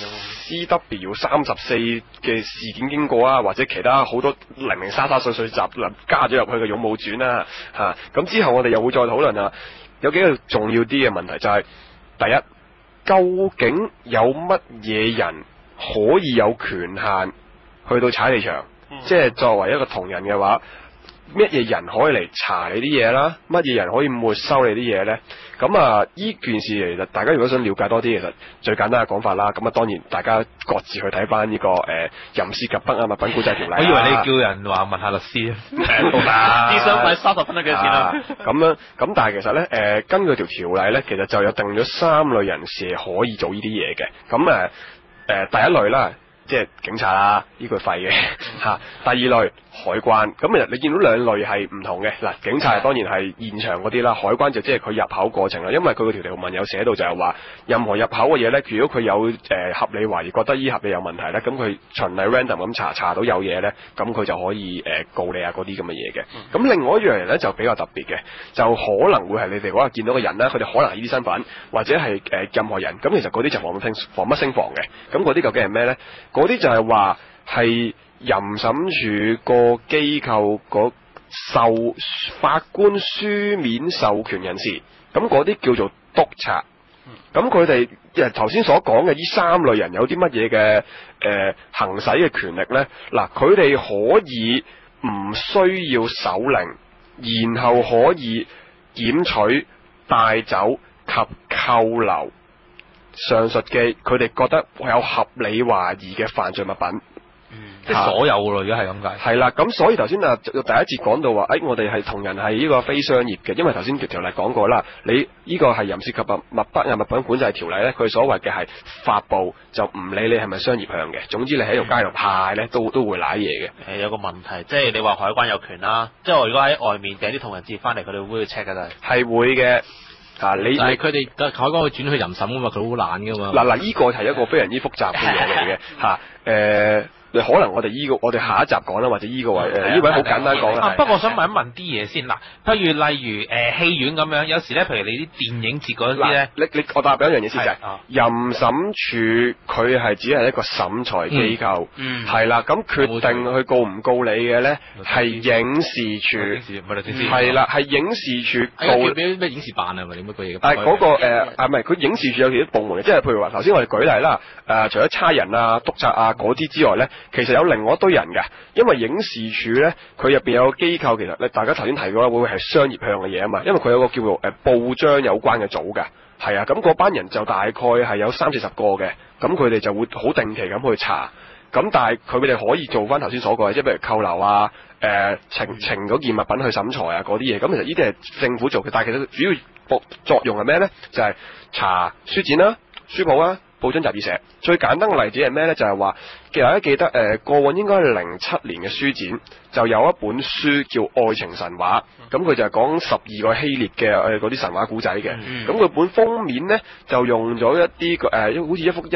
CW 34嘅事件經過啊，或者其他好多零零沙沙碎碎集加咗入去嘅《勇武傳》啦，咁之後我哋又會再討論啊，有幾個重要啲嘅問題就係、第一，究竟有乜嘢人可以有權限去到踩地場？即係作為一個同人嘅話，乜嘢人可以嚟查你啲嘢啦？乜嘢人可以沒收你啲嘢呢？咁啊，呢件事其實大家如果想了解多啲，其實最簡單嘅講法啦。咁啊，當然大家各自去睇翻呢個淫褻及不雅物品管制條例。 我以為你叫人話問下律師啊， 啲想買30分都幾錢啊？ 咁樣咁，但係其實呢，根據條條例呢，其實就有定咗3類人士係可以做呢啲嘢嘅。咁第一類啦。即係警察啦，呢句廢嘅嚇。第二類海關，咁其實你見到兩類係唔同嘅。嗱，警察當然係現場嗰啲啦，海關就即係佢入口過程啦。因為佢個條文有寫到就係話，任何入口嘅嘢咧，如果佢有合理懷疑覺得依合理有問題咧，咁佢循例 random 咁查到有嘢咧，咁佢就可以告你啊嗰啲咁嘅嘢嘅。咁另外一樣嘢咧就比較特別嘅，就可能會係你哋嗰日見到嘅人啦，佢哋可能係呢啲身份，或者係任何人。咁其實嗰啲就防不勝防嘅。咁嗰啲究竟係咩咧？嗰啲就係話係淫審處個機構嗰法官書面授權人士，咁嗰啲叫做督察。咁佢哋頭先所講嘅呢3類人有啲乜嘢嘅行使嘅權力呢？嗱，佢哋可以唔需要手令，然後可以檢取、帶走及扣留上述嘅佢哋覺得有合理懷疑嘅犯罪物品。 即係所有咯，如果係咁解。 係啦，咁所以頭先第一節講到話，我哋係同人係呢個非商業嘅，因為頭先條例講過啦，你呢個係淫褻及不雅物品管制條例咧，佢所謂嘅係發布，就唔理你係咪商業向嘅，總之你喺條街度派咧，都會瀨嘢嘅。 有個問題，即係你話海關有權啦，即係我如果喺外面訂啲同人節翻嚟，佢哋會去 check 㗎啦。 係會嘅。但係佢哋海關會轉去淫審㗎嘛，佢好懶㗎嘛。 嗱，呢個係一個非常之複雜嘅嘢嚟嘅可能我哋下一集講啦，或者呢個位呢位好簡單講啦。 不過我想問一問啲嘢先嗱，譬如例如戲院咁樣，有時咧，譬如你啲電影節嗰啲咧， 我答俾一樣嘢先就係淫審處佢係只係一個審裁機構，係啦，咁決定去告唔告你嘅咧係影視處，係啦，係影視處告。 咩影視辦啊？咪點乜鬼嘢？ 但係嗰個唔係佢影視處有幾多部門嘅，即係譬如話頭先我哋舉例啦，除咗差人啊、督察啊嗰啲之外咧。其實有另外一堆人嘅，因為影視處咧，佢入邊有個機構，其實大家頭先提過啦，會唔會係商業向嘅嘢啊嘛？因為佢有個叫做報章有關嘅組嘅，係啊，咁嗰班人就大概係有30-40個嘅，咁佢哋就會好定期咁去查，咁但係佢哋可以做翻頭先所講嘅，即係譬如扣留啊、呈嗰件物品去審裁啊嗰啲嘢，咁其實呢啲係政府做嘅，但係其實主要作用係咩咧？就係查書展啦、書鋪啊。報章雜誌社最簡單嘅例子係咩呢？就係話，大家記得過往應該係07年嘅書展，就有一本書叫《愛情神話》，咁佢就係講12個希臘嘅嗰啲神話古仔嘅。咁佢本封面呢，就用咗一啲好似一幅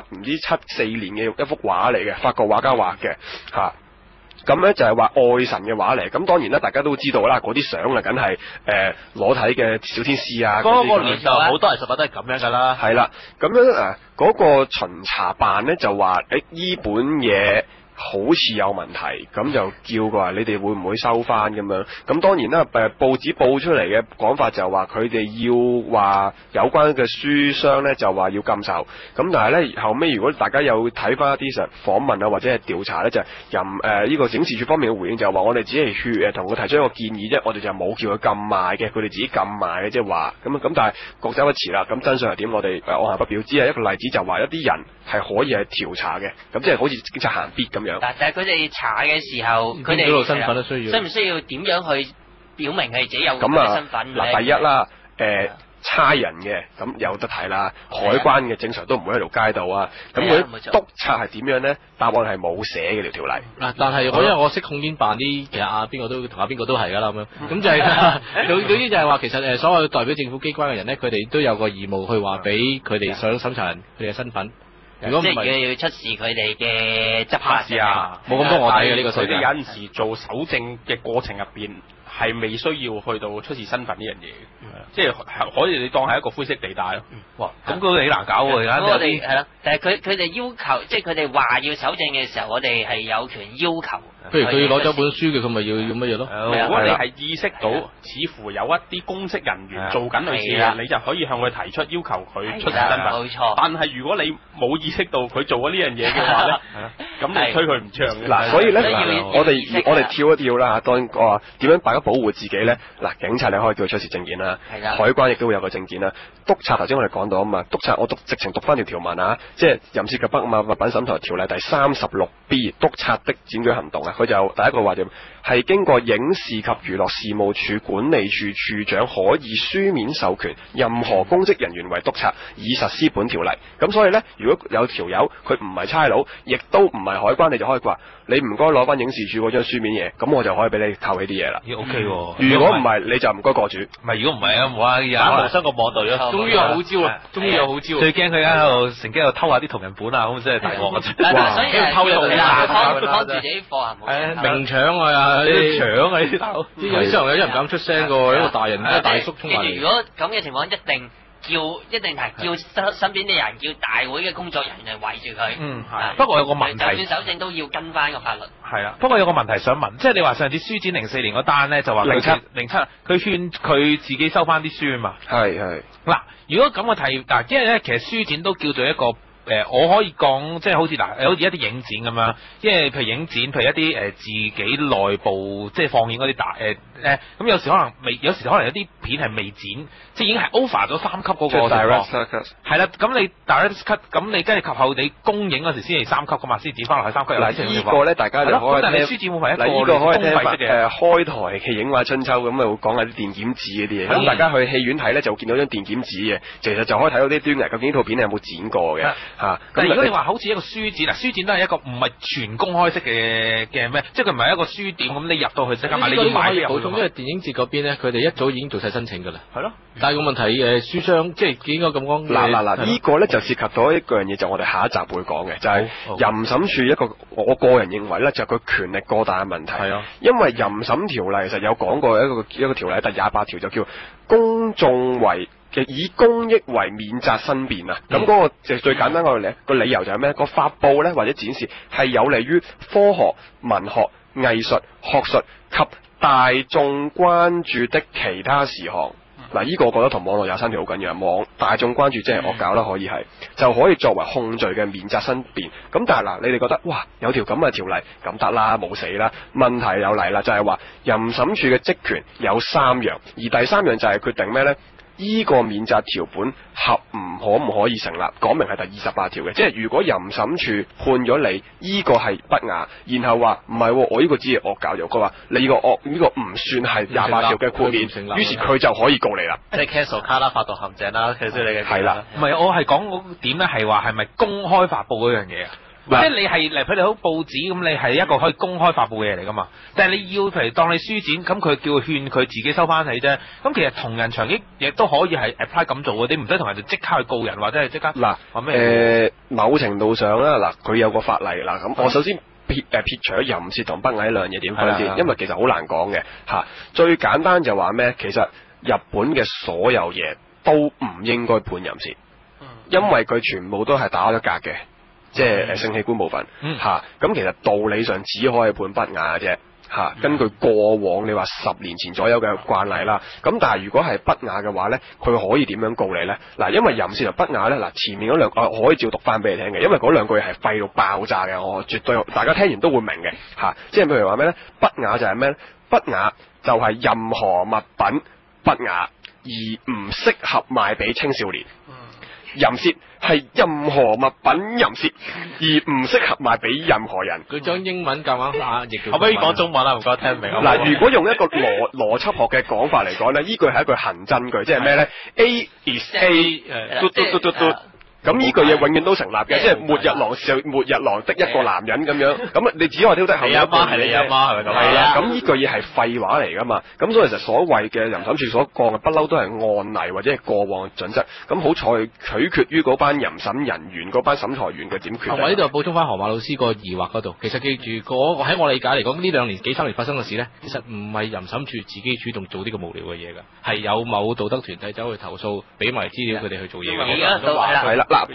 1874年嘅一幅畫嚟嘅，法國畫家畫嘅嚇。咁咧就係話愛神嘅畫嚟，咁當然啦，大家都知道啦，嗰啲相啊，梗係裸體嘅小天使啊， 嗰個年代好多藝術品都係咁樣噶啦。 係啦，咁樣嗰個巡查辦咧就話，呢本嘢好似有問題，咁就叫佢話你哋會唔會收翻咁樣？咁當然啦，報紙報出嚟嘅講法就話佢哋要話有關嘅書商咧就話要禁售，咁但係咧後尾如果大家有睇翻一啲實訪問啊或者係調查咧，就呢個警視處方面嘅回應就係話我哋只係去同佢提出一個建議啫，我哋就冇叫佢禁賣嘅，佢哋自己禁賣嘅，即係話咁但係各走一詞啦，咁真相係點我哋按下不表，只係一個例子就話一啲人係可以係調查嘅，咁即係好似警察行必咁樣。 但係佢哋查嘅時候，佢哋嗰度身份都需唔需要點樣去表明佢自己有咁嘅身份？ 第一啦，差人嘅咁有得睇啦，海關嘅正常都唔會喺條街度啊。咁佢督察係點樣咧？答案係冇寫嘅條例。 嗱，但係因為我識控煙辦啲，其實邊個都同邊個都係㗎啦咁樣。咁就係總之就係話，其實所有代表政府機關嘅人咧，佢哋都有個義務去話俾佢哋想審查人佢哋嘅身份。如果唔係， 要出示佢哋嘅執法啊， 冇咁多我睇嘅呢個世界。 佢哋有陣時做搜證嘅過程入邊係未需要去到出示身份呢樣嘢嘅，即係可以你當係一個灰色地帶咯。 哇，咁嗰個幾難搞喎，而家我哋係咯，但係佢哋要求，即係佢哋話要搜證嘅時候，我哋係有權要求。 譬如佢要攞咗本書嘅，佢咪要乜嘢咯？ 如果你係意識到似乎有一啲公職人員做緊類似嘅，你就可以向佢提出要求佢出示身份。 冇錯。 但係如果你冇意識到佢做咗呢樣嘢嘅話咧，咁你推佢唔脹嘅。 嗱，所以咧，我哋跳一跳啦嚇，當我話點樣大家保護自己咧？嗱，警察你可以叫佢出示證件啦，海關亦都會有個證件啦。督察頭先我哋講到啊嘛，督察我直情讀翻條條文啊，即係淫褻及不雅物品審裁條例第36B 督察的檢舉行動啊。佢就第一個話就係經過影視及娛樂事務處管理處處長可以書面授權任何公職人員為督察，以實施本條例。咁所以呢，如果有條友佢唔係差佬，亦都唔係海關，你就可以話你唔該攞翻影視處嗰張書面嘢，咁我就可以俾你扣起啲嘢啦。 O K 喎。 如果唔係，你就唔該過主。 唔係，如果唔係啊，冇啊，打無雙個網度咗。 終於有好招啦！終於有好招。 最驚佢喺度乘機喺度偷下啲同人本啊，咁真係大鑊啊！ 所以偷渡啊，拖住自己貨啊， 明搶啊！ 啲搶啊！呢啲大佬， 啲有啲時候有人唔敢出聲㗎，一個大人一大叔衝埋嚟。 如果咁嘅情況，一定係叫身邊啲人，叫大會嘅工作人員嚟圍住佢。 係。不過有個問題， 就算搜證都要跟翻個法律。 係啦。不過有個問題想問，即係你話上次書展04年嗰單咧，就話07，佢勸佢自己收翻啲書啊嘛。 係。 嗱，如果咁嘅提嗱，因為咧其實書展都叫做一個。我可以講，即係好似好似一啲影展咁樣，因為譬如影展，譬如一啲自己內部即係放映嗰啲咁有時可能有啲片係未剪，即係已經係 over 咗3級嗰個。 Director's Cut。係啦，咁你 Director's Cut，咁你跟住及後你公映嗰時先係3級噶嘛，先剪翻落去3級。 嗱，呢個咧大家就可以但係書展會係一個呢個可以聽翻開台嘅影畫春秋咁啊，會講下啲電檢紙嗰啲嘢。咁大家去戲院睇咧，就會見到張電檢紙嘅，其實就可以睇到啲端倪。究竟呢套片係有冇剪過嘅？ 但係如果你話好似一個書展，書展都係一個唔係全公開式嘅咩，即係佢唔係一個書店咁，你入到去即刻買，你要買入去。 因為電影節嗰邊咧，佢哋一早已經做晒申請㗎啦。 係咯。 但係個問題書商即係應該咁講。 嗱，呢個咧就涉及到一樣嘢，就我哋下一集會講嘅，就係淫審處一個我個人認為咧，就係佢權力過大嘅問題。係啊。因為淫審條例其實有講過一個條例，第28條就叫公眾以公益為免責申辯啊！咁嗰個就最簡單個理由就係咩？個發佈咧或者展示係有利於科學、文學、藝術、學術及大眾關注的其他事項。嗱，呢個我覺得同網絡23條好緊要，大眾關注即係惡搞啦，可以係就可以作為控罪嘅免責申辯。咁但係嗱，你哋覺得哇有條咁嘅條例咁得啦，冇死啦？問題又嚟啦，就係話淫審處嘅職權有3樣，而第3樣就係決定咩呢？依個免責條款可唔可以成立？講明係第28條嘅，即係如果淫審處判咗你依個係不雅，然後話唔係，我呢個只係惡搞，佢話你個惡呢個唔算係28條嘅豁免，於是佢就可以告你啦。 即係 cancel 卡啦，發動陷阱啦，其實你嘅係啦。 唔係，我係講嗰點咧，係話係咪公開發布嗰樣嘢啊？即係你係嚟，譬如好報紙咁，你係一個可以公開發布嘅嘢嚟噶嘛？但係你要譬如當你書展，咁佢叫勸佢自己收翻起啫。咁其實同仁場亦都可以係 apply 咁做嘅，你唔使同人哋即刻去告人或者係即刻話咩？ 某程度上啦，嗱，佢有個法例嗱，咁我首先撇除咗淫褻同不雅呢兩樣嘢點分先，因為其實好難講嘅嚇。最簡單就話咩？其實日本嘅所有嘢都唔應該判淫褻，因為佢全部都係打咗格嘅。 即係性器官部分嚇。咁其實道理上只可以判不雅嘅啫。嚇，根據過往你話10年前左右嘅慣例啦，咁但係如果係不雅嘅話咧，佢可以點樣告你咧？嗱，因為淫褻同不雅咧，嗱前面嗰兩我可以照讀翻俾你聽嘅，因為嗰兩句係廢到爆炸嘅，我絕對大家聽完都會明嘅嚇。即係譬如話咩咧？不雅就係咩咧？不雅就係任何物品不雅而唔適合賣俾青少年。淫褻係任何物品淫褻而唔適合賣俾任何人。 佢將英文夾硬譯做。 可唔可以講中文啊？唔該，聽唔明。 嗱，如果用一個邏輯學嘅講法嚟講咧，呢句係一句行真句，即係咩咧 ？A is A，咁呢句嘢永遠都成立嘅，即係末日郎末日郎的一個男人咁樣，咁你只可以挑得後面一句嘢。 係你阿媽係咪咁？ 係啦，咁呢句嘢係廢話嚟噶嘛，咁所以其實所謂嘅淫審處所講嘅不嬲都係案例或者係過往準則，咁好彩取決於嗰班淫審人員嗰班審裁員嘅點決定。 同埋呢度補充翻何馬老師個疑惑嗰度，其實記住喺我理解嚟講，呢2年幾3年發生嘅事咧，其實唔係淫審處自己主動做呢個無聊嘅嘢㗎，係有某道德團體走去投訴，俾埋資料佢哋去做嘢嘅。 係啦。嗱，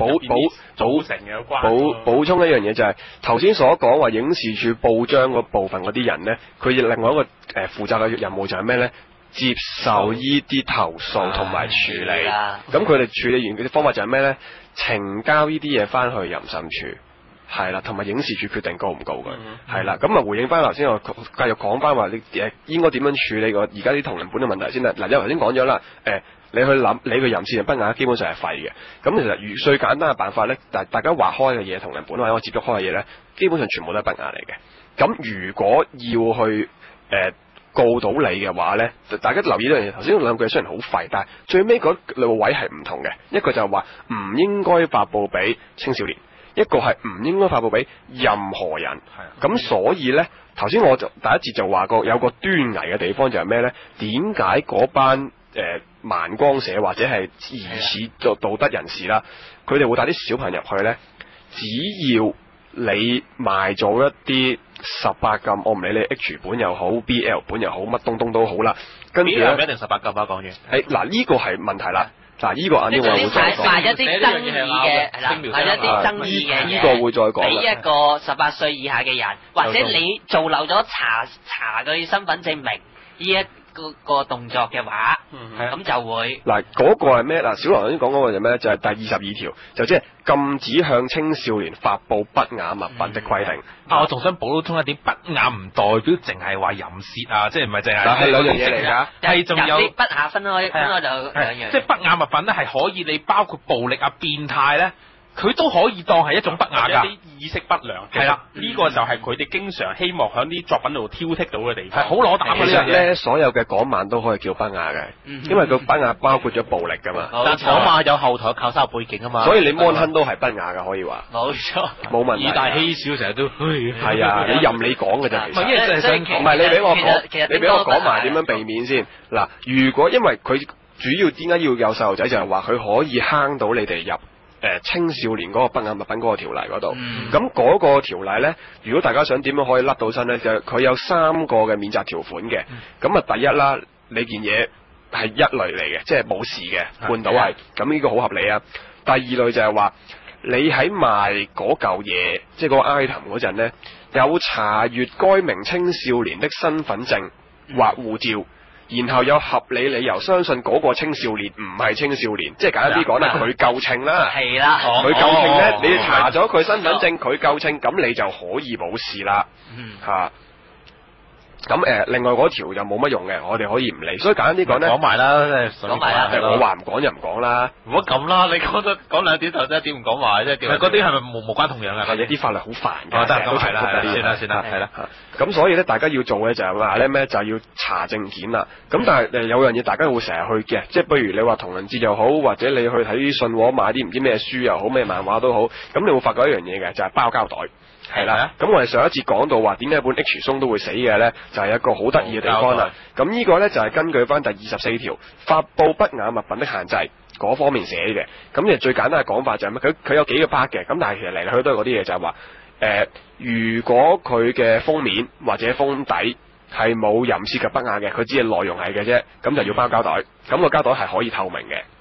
補充一樣嘢就係頭先所講話影視處報章嗰部分嗰啲人咧，佢另外一個負責嘅任務就係咩咧？接受依啲投訴同埋處理。咁佢哋處理完嗰啲方法就係咩咧？呈交呢啲嘢翻去淫審處。係啦，同埋影視處決定告唔告佢，係啦，咁啊回應翻頭先我繼續講翻話你應該點樣處理個而家啲同人本嘅問題先啦。嗱，因為頭先講咗啦，你去諗你個淫褻同不雅基本上係廢嘅。咁其實最簡單嘅辦法咧，大家劃開嘅嘢同人本或者我接觸開嘅嘢咧，基本上全部都係不雅嚟嘅。咁如果要去告到你嘅話咧，大家留意呢樣嘢。頭先兩句雖然好廢，但係最尾嗰兩個位係唔同嘅。一個就係話唔應該發佈俾青少年。一個係唔應該發佈俾任何人，咁所以呢，頭先我就第一節就話過有個端倪嘅地方就係咩呢？點解嗰班盲光社或者係疑似做道德人士啦，佢哋會帶啲小朋友入去呢？只要你賣咗一啲18禁，我唔理你 H 本又好 BL 本又好，乜東都好啦，跟住呢， BL 一定18禁啊，講完。 嗱呢個係問題啦。嗱，呢個晏啲我會再講。 賣一啲爭議嘅，係啦，賣一啲爭議嘅嘢， 呢個會再講。 俾一個18歲以下嘅人，或者你做漏咗查佢身份證明呢一個動作嘅話，咁就會嗱嗰個係咩？嗱，小羅頭先講嗰個就咩？就係第22條，就即係禁止向青少年發布不雅物品的規定。 我仲想補充一點，不雅唔代表淨係話淫褻啊，即係唔係淨係。 係兩樣嘢嚟㗎， 係仲有不雅分開就兩樣。 即係不雅物品咧，係可以你包括暴力啊、變態咧。佢都可以當係一種不雅㗎， 啲意識不良。 係啦， 呢個就係佢哋經常希望喺啲作品度挑剔到嘅地方。 係好攞膽嘅。 其實咧，所有嘅港漫都可以叫不雅嘅，因為個不雅包括咗暴力㗎嘛。 但港漫有後台靠山背景啊嘛。 所以你摩亨都係不雅嘅，可以話。 冇錯。 冇問題。 以大欺小成日都。 係啊，你任你講嘅啫。其實。唔係你俾我講，你俾我講埋點樣避免先。嗱，如果因為佢主要點解要有細路仔，就係話佢可以坑到你哋入。青少年嗰個不雅物品嗰個條例嗰度，咁嗰個條例呢，如果大家想點樣可以甩到身呢？就佢有3個嘅免責條款嘅。咁啊，第一啦，你件嘢係一類嚟嘅，即係冇事嘅，判到係，咁呢個好合理啊。第二類就係話，你喺賣嗰嚿嘢，即係嗰個 item 嗰陣呢，有查閲該名青少年的身份證或護照。然後有合理理由相信嗰個青少年唔係青少年，即係簡單啲講咧，佢夠稱啦。 係啦， 佢夠稱咧，你查咗佢身份證，佢夠稱，咁你就可以冇事啦。嚇。咁另外嗰條就冇乜用嘅，我哋可以唔理。所以簡單啲講咧， 講埋啦， 講埋啦。 我話唔講就唔講啦。 唔好咁啦，你講2點頭啫，點唔講埋啫？嗰啲係咪無關痛癢啊？ 啲法律好煩嘅， 得咁係啦，算啦，係啦。 咁所以咧，大家要做嘅就係話咧咩，就要查證件啦。咁但係有樣嘢大家會成日去嘅，即係不如你話同人節又好，或者你去睇信和買啲唔知咩書又好，咩漫畫都好，咁你會發覺一樣嘢嘅，就係包膠袋。係啦，咁我哋上一節講到話點解本 H 松都會死嘅呢？就係一個好得意嘅地方啦。咁呢個呢，就係根據翻第24條發佈不雅物品的限制嗰方面寫嘅。咁其實最簡單嘅講法就係咩？佢有幾個 part 嘅，咁但係其實嚟嚟去去都係嗰啲嘢，就係話如果佢嘅封面或者封底係冇淫褻及不雅嘅，佢只係內容係嘅啫，咁就要包膠袋。咁個膠袋係可以透明嘅。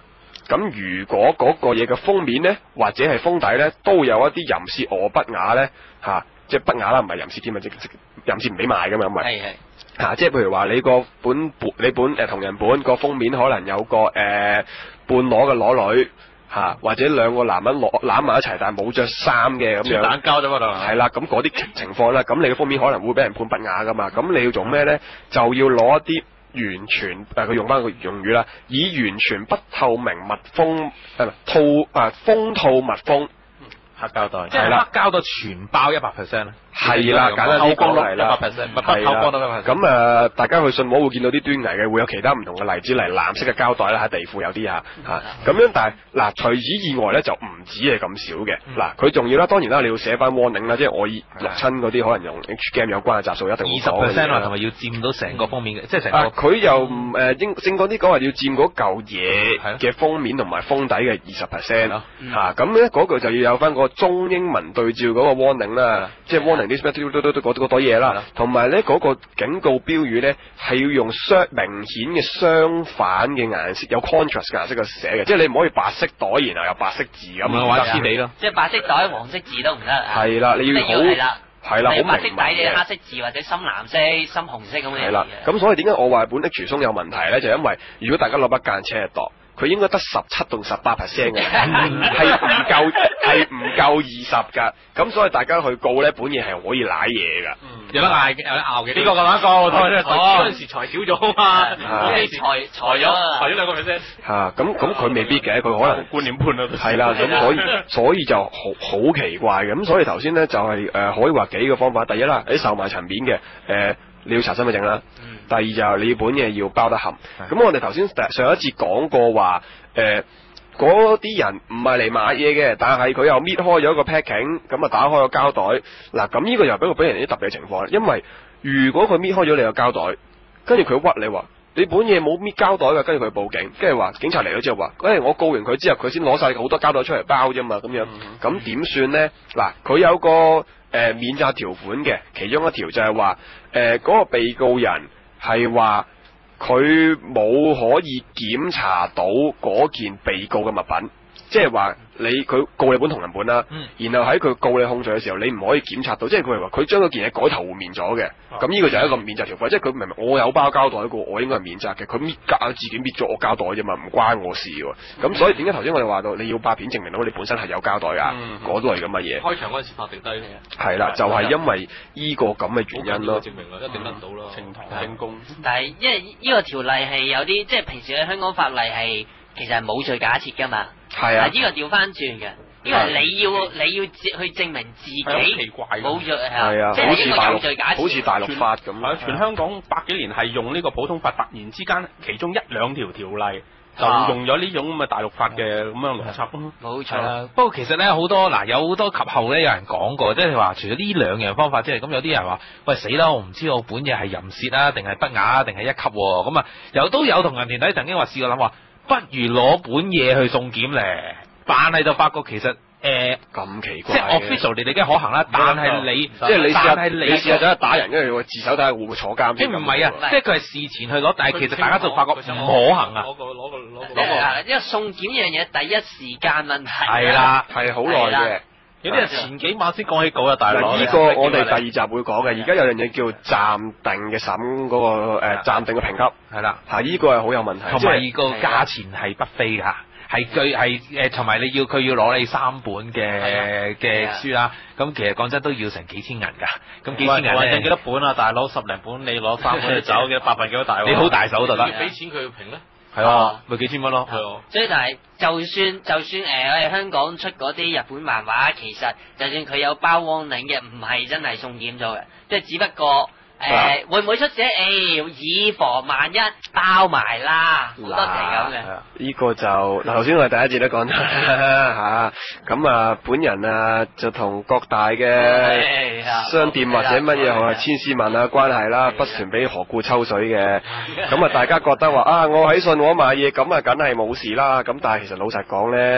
咁如果嗰個嘢嘅封面咧，或者係封底咧，都有一啲淫褻訛不雅咧即係不雅啦，唔係淫褻添啊，即淫褻唔俾賣噶嘛，因為即係譬如話你個本同人本個封面可能有個半裸嘅裸女。或者兩個男人攬埋一齊，但係冇着衫嘅咁樣， 打交啫嘛， 係啦，咁嗰啲情況啦，咁你嘅封面可能會俾人判不雅噶嘛，咁你要做咩咧？就要攞一啲完全佢用翻個用語啦，以完全不透明密封封套密封黑膠袋， 即係黑膠袋全包100%咧。 係啦，簡單啲講係啦， 100%， 不透光都100%。 咁大家去信和會見到啲端倪嘅，會有其他唔同嘅例子嚟，藍色嘅膠袋啦，喺地庫有啲咁樣，但係嗱，除此以外咧就唔止係咁少嘅。嗱，佢仲要啦，當然啦，你要寫翻 warning 啦，即係我錄親嗰啲可能用 H game 有關嘅集數一定會講 20%啊，同埋要佔到成個封面嘅，即係成個。 佢又唔正講啲講話要佔嗰嚿嘢嘅封面同埋封底嘅20%咁咧嗰句就要有翻個中英文對照嗰個 warning 啦，即係 warning。啲嗰朵嘢啦，同埋咧嗰個警告標語咧係要用明顯嘅相反嘅顏色，有 contrast 嘅顏色去寫嘅，即係你唔可以白色袋然後有白色字咁樣玩黐地咯， 即係白色袋黃色字都唔得。 係啦，你要好係啦，好白色底嘅黑色字或者深藍色、深紅色咁嘅嘢。 係啦，咁所以點解我話本 H 松有問題咧？就因為如果大家攞把間尺度，佢應該得17到18% 嘅，係唔夠20㗎。咁所以大家去告咧，本嘢係可以舐嘢㗎。 有得嗌嘅，有得拗嘅。 呢個咁樣告， 嗰陣時裁少咗啊嘛， 裁咗 2%。 咁佢未必嘅，佢可能觀念判啦。 係啦，咁所以就好奇怪嘅。咁所以頭先咧就係可以話幾個方法。第一啦，喺售賣層面嘅你要查身份證啦。第二就係你本嘢要包得含。咁我哋頭先上一節講過話，嗰啲人唔係嚟買嘢嘅，但係佢又搣開咗個 packing，咁啊打開個膠袋。嗱，咁呢個又俾人啲特別嘅情況，因為如果佢搣開咗你個膠袋，跟住佢屈你話你本嘢冇搣膠袋嘅，跟住佢報警，跟住話警察嚟咗之後話，我告完佢之後，佢先攞晒好多膠袋出嚟包啫嘛，咁樣，咁點算呢？嗱，佢有個免責條款嘅，其中一條就係話嗰個被告人係話佢冇可以檢查到嗰件被告嘅物品，即係話佢告你本同人本啦，然後喺佢告你控罪嘅時候，你唔可以檢查到，即係佢係話佢將嗰件嘢改頭換面咗嘅，咁呢個就係一個免責條款，即係佢明明我有包膠袋嘅，我應該係免責嘅，佢自己搣咗我膠袋啫嘛，唔關我事喎，咁所以點解頭先我哋話到你要拍片證明到你本身係有膠袋啊，嗰類咁嘅嘢。 開場嗰陣時拍定低嘅。 係啦，就係因為呢個咁嘅原因咯。 證明啦，一定得到啦。 呈堂證供。 但係因為呢個條例係有啲，即係平時喺香港法例係其實係冇罪假設㗎嘛。 係啊。 呢個調翻轉嘅，因為你要去證明自己冇罪係啊， 即係應該有罪假設。 好似大陸法咁。 全香港百幾年係用呢個普通法，突然之間其中1-2條條例。就用咗呢種咁嘅大陸法嘅咁樣邏輯咯。 冇錯。 不過其實咧好多有好多及後咧有人講過，即係話除咗呢兩樣方法，即係咁有啲人話喂死啦，我唔知我本嘢係淫褻啊，定係不雅啊，定係一級喎。咁啊都有同人團體曾經試過諗話，不如攞本嘢去送檢咧，但係就發覺其實咁奇怪， 即係 official 你哋梗係可行啦，但係你即係你試下走去打人，跟住自首睇下會唔會坐監？ 即唔係啊，即係佢係事前去攞，但係其實大家就發覺唔可行啊。 因為送檢呢樣嘢第一時間問題。 係啦，係好耐嘅。 有啲人前幾晚先講起稿啊，大佬。 呢個我哋第2集會講嘅。而家有樣嘢叫暫定嘅審嗰個暫定嘅評級。係啦，呢個係好有問題。 同埋個價錢係不菲㗎。係同埋佢要攞你3本嘅書啦，咁其實講真都要成幾千銀㗎，咁幾千銀咧， 幾多本啊？大佬10零本，你攞3本你走嘅8份幾多大喎？ 你好大手就得， 俾錢佢評咧， 係啊，咪幾千蚊咯，係啊。 所以但係就算我哋香港出嗰啲日本漫畫，其實就算佢有包 warning 嘅，唔係真係送檢咗嘅，即係只不過。會唔會出寫？以防萬一包埋啦，好多時咁嘅。 呢個就嗱，頭先我哋第一節都講咗嚇，咁本人就同各大嘅商店或者乜嘢係千絲萬縷關係啦，不傳俾何故抽水嘅。咁大家覺得話我喺信和買嘢，咁梗係冇事啦。咁但係其實老實講咧，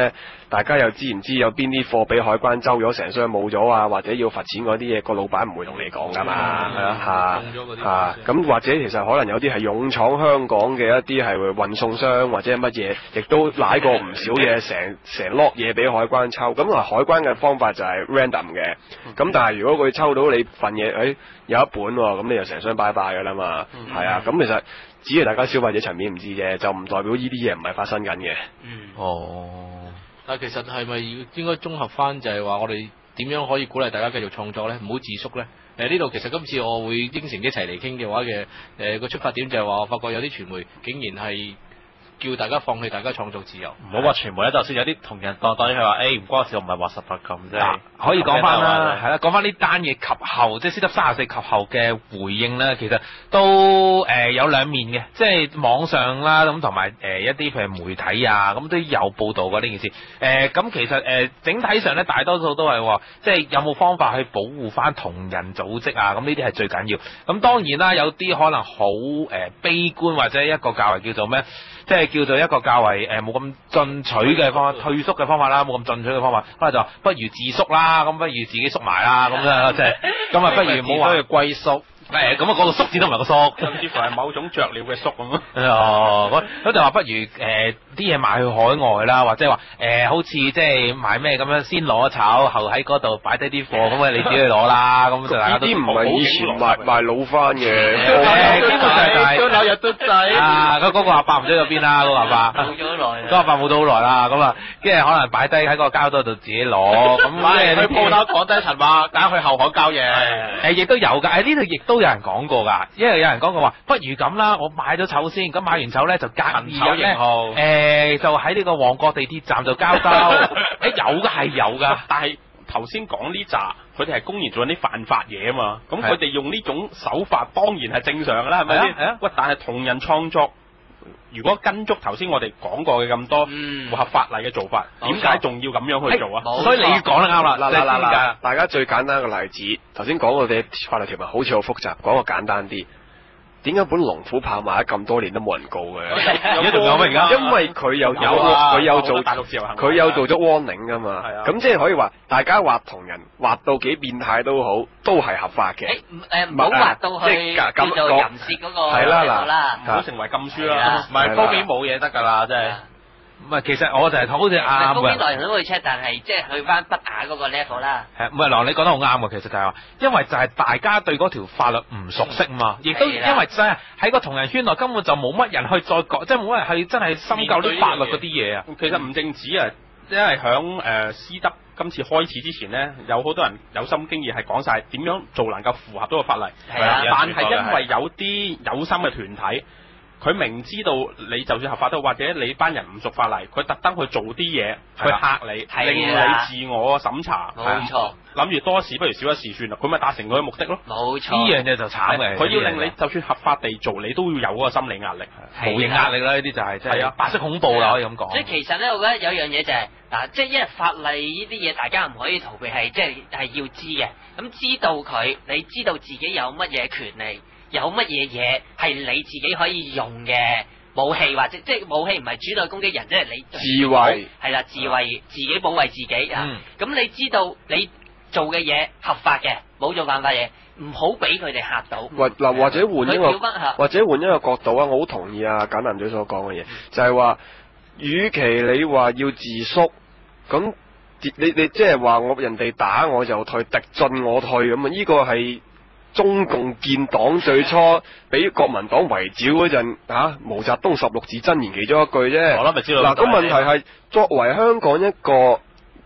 大家又知唔知有邊啲貨俾海關周咗成箱冇咗啊，或者要罰錢嗰啲嘢，個老闆唔會同你講㗎嘛，咁或者其實可能有啲係勇闖香港嘅一啲係運送商或者係乜嘢，亦都攋過唔少嘢，成落嘢俾海關抽。咁海關嘅方法就係 random 嘅，咁但係如果佢抽到你份嘢，有一本喎，咁你就成箱拜拜㗎啦嘛，係啊，咁其實只係大家消費者層面唔知啫，就唔代表呢啲嘢唔係發生緊嘅。 但係其實係咪應該綜合翻就係話我哋點樣可以鼓勵大家繼續創作咧，唔好自縮咧？呢度其實今次我會應承一齊嚟傾嘅話嘅個出發點就係話，我發覺有啲傳媒竟然係叫大家放棄大家創作自由。 唔好話傳媒咧，就算有啲同人當然佢話，唔關事，我唔係話18禁啫。 可以講翻啦，係啦，講翻呢單嘢及後，即係 C34及後嘅回應咧，其實都有兩面嘅，即係網上啦，咁同埋一啲譬如媒體啊，咁都有報導過呢件事。咁其實整體上咧，大多數都係話，即係有冇方法去保護翻同人組織啊？咁呢啲係最緊要。咁當然啦，有啲可能好悲觀或者一個較為叫做咩？即係叫做一個較為冇咁進取嘅方法，退縮嘅方法啦，冇咁進取嘅方法，可能就話不如自縮啦，咁不如自己縮埋啦，咁樣即係咁啊，不如冇話歸縮。咁啊，嗰個縮字都唔係個縮， 甚至乎係某種雀鳥嘅縮咁咯。 咁就話不如啲嘢賣去海外啦，或者話好似即係賣咩咁樣，先攞炒，後喺嗰度擺低啲貨，咁你自己去攞啦。咁就大家都呢啲唔係以前賣老番嘅， 基本上就係兩日都制嗰個阿伯唔知去咗邊啦，嗰個阿伯冇咗好耐， 嗰個阿伯冇到好耐啦。咁啊，跟住可能擺低喺個膠袋度自己攞。咁去鋪頭講低陳話，揀去後海交嘢。 亦都有㗎，呢度亦都有人講過㗎，因為有人講過話，不如咁啦，我買咗籌先，咁買完籌咧就隔2日咧，就喺呢個旺角地鐵站就交收。有㗎係有㗎， 但係頭先講呢紮，佢哋係公然做緊啲犯法嘢啊嘛，咁佢哋用呢種手法當然係正常㗎啦，係咪先？喂，但係同人創作，如果跟足頭先我哋講過嘅咁多符合法例嘅做法，點解仲要咁樣去做啊？ 所以你講得啱啦。 嗱，大家最簡單嘅例子，頭先講我哋法律條文好似好複雜，講個簡單啲。點解本龍虎豹賣咗咁多年都冇人告嘅？ 而家仲有咩？而家因為佢有做大陸自由行， 佢有做咗 warning 噶嘛。咁即係可以話，大家畫同人畫到幾變態都好，都係合法嘅。 唔好畫到去叫做淫褻嗰個係啦， 唔好成為禁書啦。 唔係高幾冇嘢得㗎啦，真係。 唔係，其實我就係好似啱嘅。 高邊代人都會 check，但係即係去翻不雅嗰個 level 啦。 唔係你講得好啱喎，其實就係話，因為就係大家對嗰條法律唔熟悉嘛，亦都因為真係喺個同人圈內根本就冇乜人去再講，即係冇人去真係深究啲法律嗰啲嘢啊。 其實唔淨止啊，因為響私德今次開始之前呢，有好多人有心經驗係講晒點樣做能夠符合到個法例。但係因為有啲有心嘅團體。佢明知道你就算合法都，或者你班人唔熟法例，佢特登去做啲嘢去嚇你，令你自我審查。 冇錯， 諗住多一事不如少一事算啦，佢咪達成佢嘅目的咯。 冇錯， 呢樣嘢就慘嘅。 佢要令你就算合法地做，你都要有嗰個心理壓力， 無形壓力啦。呢啲就係即係白色恐怖啦，可以咁講。 即係其實咧，我覺得有樣嘢就係嗱，即係因為法例呢啲嘢，大家唔可以逃避，係即係要知嘅。咁知道佢，你知道自己有乜嘢權利。有乜嘢嘢係你自己可以用嘅武器，或者即係武器唔係主動攻擊人，即係你自衛係啦，自衛自己保衛自己啊。咁你知道你做嘅嘢合法嘅，冇做犯法嘢，唔好俾佢哋嚇到。或者換一個角度啊，我好同意啊簡南嘴所講嘅嘢，就係話，與其你話要自肅，咁你即係話我人哋打我就退，敵進我退咁啊？呢個係中共建黨最初俾國民黨圍剿嗰陣毛澤東16字真言其中一句啫。 我諗咪知道。 嗱，咁問題係作為香港一個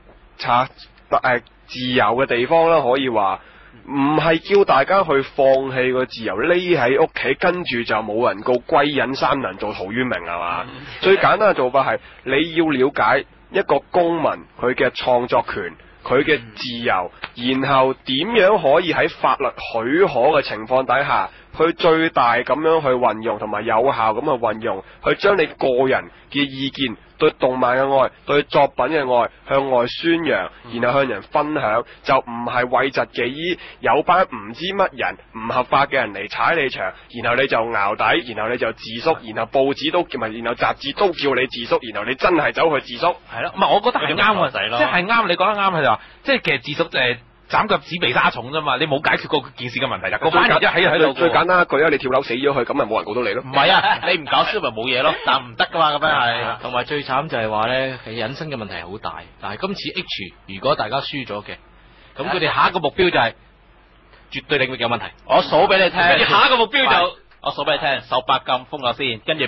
自由嘅地方啦，可以話唔係叫大家去放棄個自由，匿喺屋企跟住就冇人告歸隱山林做陶淵明係嘛？最簡單嘅做法係你要了解一個公民佢嘅創作權。佢嘅自由，然後點樣可以喺法律許可嘅情況底下去最大咁樣去運用，同埋有效咁去運用，去將你個人嘅意見、對動漫嘅愛、對作品嘅愛向外宣揚，然後向人分享，就唔係諱疾忌醫，有班唔知乜人唔合法嘅人嚟踩你場，然後你就淆底，然後你就自肅，然後報紙都唔係，然後雜誌都叫你自肅，然後你真係走去自肅。 係咯，唔係我覺得係啱啊，即係啱，你講得啱，佢就話，即係其實自肅斬腳趾避沙蟲啫嘛，你冇解決過件事嘅問題㗎，個班人一喺度。 最簡單一句啊，你跳樓死咗佢，咁咪冇人告到你咯。 唔係啊，你唔搞笑咪冇嘢咯，但唔得噶嘛，咁樣係。 同埋最慘就係話咧，其實引申嘅問題係好大。但係今次 H 如果大家輸咗嘅，咁佢哋下一個目標就係絕對領域有問題。 我數俾你聽。 跟住下一個目標就。 我數俾你聽，手白禁封咗先，跟住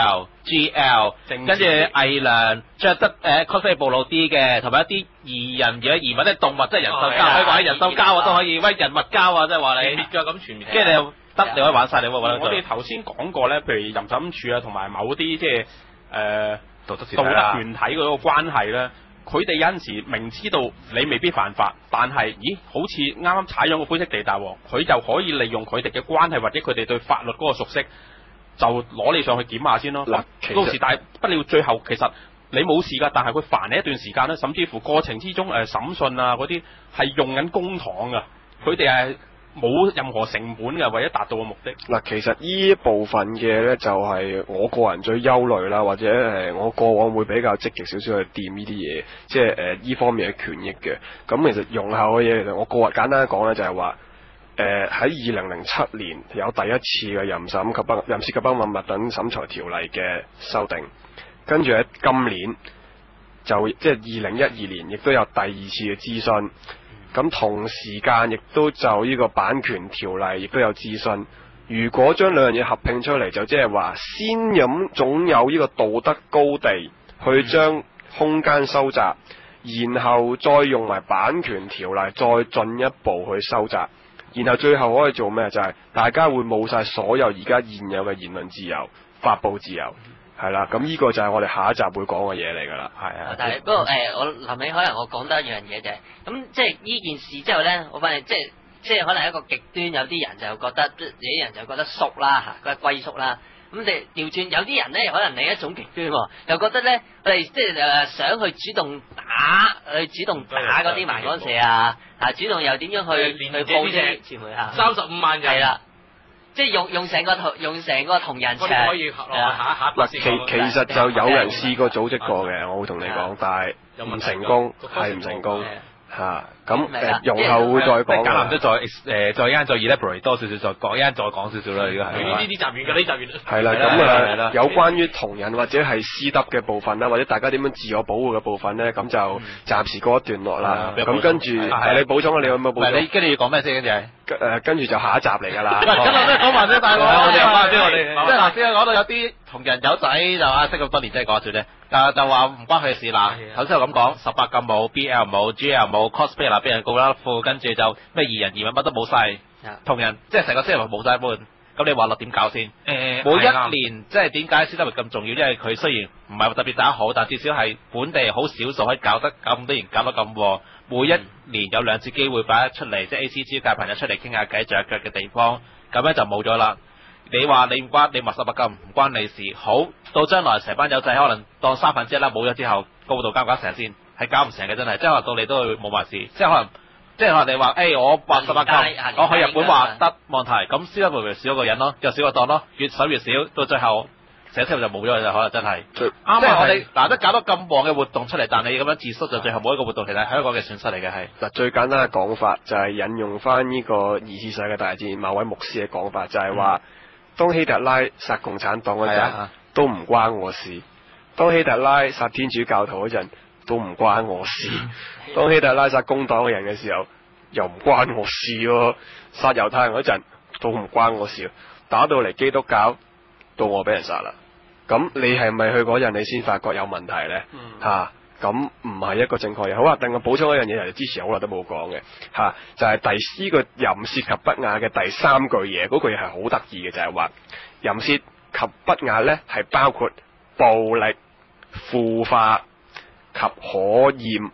BL、GL， 跟住偽娘着得cosplay 暴露啲嘅，同埋一啲異人嘅異物，即係動物，即係人獸交，可以玩人獸交啊，都可以，喂人物交啊，即係話你滅咗咁全面，跟住你又得，你可以玩晒，你會覺得。 我哋頭先講過咧，譬如淫審處啊，同埋某啲即係道德團體嗰個關係咧。佢哋有陣時明知道你未必犯法，但係咦好似啱啱踩咗個灰色地帶喎，佢就可以利用佢哋嘅關係或者佢哋對法律嗰個熟悉，就攞你上去檢下先咯。嗱，到時但係不料最後其實你冇事㗎，但係佢煩你一段時間咧，甚至乎過程之中審訊啊嗰啲係用緊公帑㗎，佢哋係冇任何成本嘅，為咗達到個目的。 嗱，其實呢一部分嘅呢，就係我個人最憂慮啦，或者我過往會比較積極少少去掂呢啲嘢，即係呢方面嘅權益嘅。咁其實用後嘅嘢，其實我個人簡單講呢，就係話，喺2007年有第一次嘅淫涉及不文物等審裁條例嘅修訂，跟住喺今年就即係2012年，亦都有第二次嘅諮詢。咁同時間亦都就呢個版權條例亦都有諮詢。如果將兩樣嘢合併出嚟，就即係話先總有呢個道德高地去將空間收窄，然後再用埋版權條例再進一步去收窄，然後最後可以做咩？就係大家會冇晒所有而家現有嘅言論自由、發佈自由。係啦，咁呢個就係我哋下一集會講嘅嘢嚟㗎啦。係啊。 但係不過我諗起可能我講得一樣嘢就係，咁即係呢件事之後咧，我發現即係可能一個極端，有啲人就覺得，有啲人就覺得縮啦嚇，覺得歸縮啦。咁你調轉有啲人咧，可能另一種極端喎，又覺得咧，我哋即係想去主動打嗰啲埋杆蛇啊，主動又點樣去報啲傳媒啊？35萬人係啦。即係用成個同人場，可以下其實就有人試過組織過嘅，我會同你講，但係唔成功，係唔成功嚇。咁容後會再講。 簡南都再一間再 elaborate 多少少，再講一間再講少少啦。如果係呢啲集完嘅，呢集完。 係啦，咁有關於同人或者係私德嘅部分啦，或者大家點樣自我保護嘅部分咧，咁就暫時告一段落啦。咁跟住你補充啊，你有冇補充？ 你跟住要講咩先？ 跟住就下一集嚟㗎啦。 咁我都講埋先，大佬。我哋講埋先，我哋即係頭先講到有啲同人友仔就識咁多年，真係講笑啫。就話唔關佢事嗱。頭先我咁講，18禁冇 ，BL 冇 ，GL 冇 ，cosplay 嗱俾人告啦，跟住就咩異人異物乜都冇晒，同人即係成個星期冇晒半。咁你話落點搞先？每一年即係點解先得會咁重要？因為佢雖然唔係特別打得好，但至少係本地好少數可以搞得咁多年，搞得咁喎。每一年有2次機會擺得出嚟，即係 ACG 帶朋友出嚟傾下偈、著腳嘅地方，咁樣就冇咗啦。你話你唔關，你話18禁唔關你事。好，到將來成班友仔可能當1/3啦，冇咗之後，告到搞唔搞成先？係搞唔成嘅真係，即係話到你都會冇埋事。即係可能你話我話18禁，我去日本話得問題，咁先得會少一個人咯，又少個檔咯，越少越少，到最後成條就冇咗就可能真係。即係我哋難得搞到咁旺嘅活動出嚟，但你咁樣自縮就最後冇一個活動，其實係香港嘅損失嚟嘅係。 嗱，最簡單嘅講法就係引用翻呢個2次世界大戰某位牧師嘅講法，就係話當希特拉殺共產黨嗰陣都唔關我事，當希特拉殺天主教徒嗰陣都唔關我事，當希特拉殺工黨嘅人嘅時候又唔關我事喎，殺猶太人嗰陣都唔關我事，打到嚟基督教到我俾人殺啦，咁你係咪去嗰陣你先發覺有問題咧？咁唔係一個正確嘢。好啊，另外補充一樣嘢，係之前好耐都冇講嘅就係呢個淫褻及不雅嘅第3句嘢，嗰句嘢係好得意嘅，就係話淫褻及不雅咧係包括暴力、腐化及可厭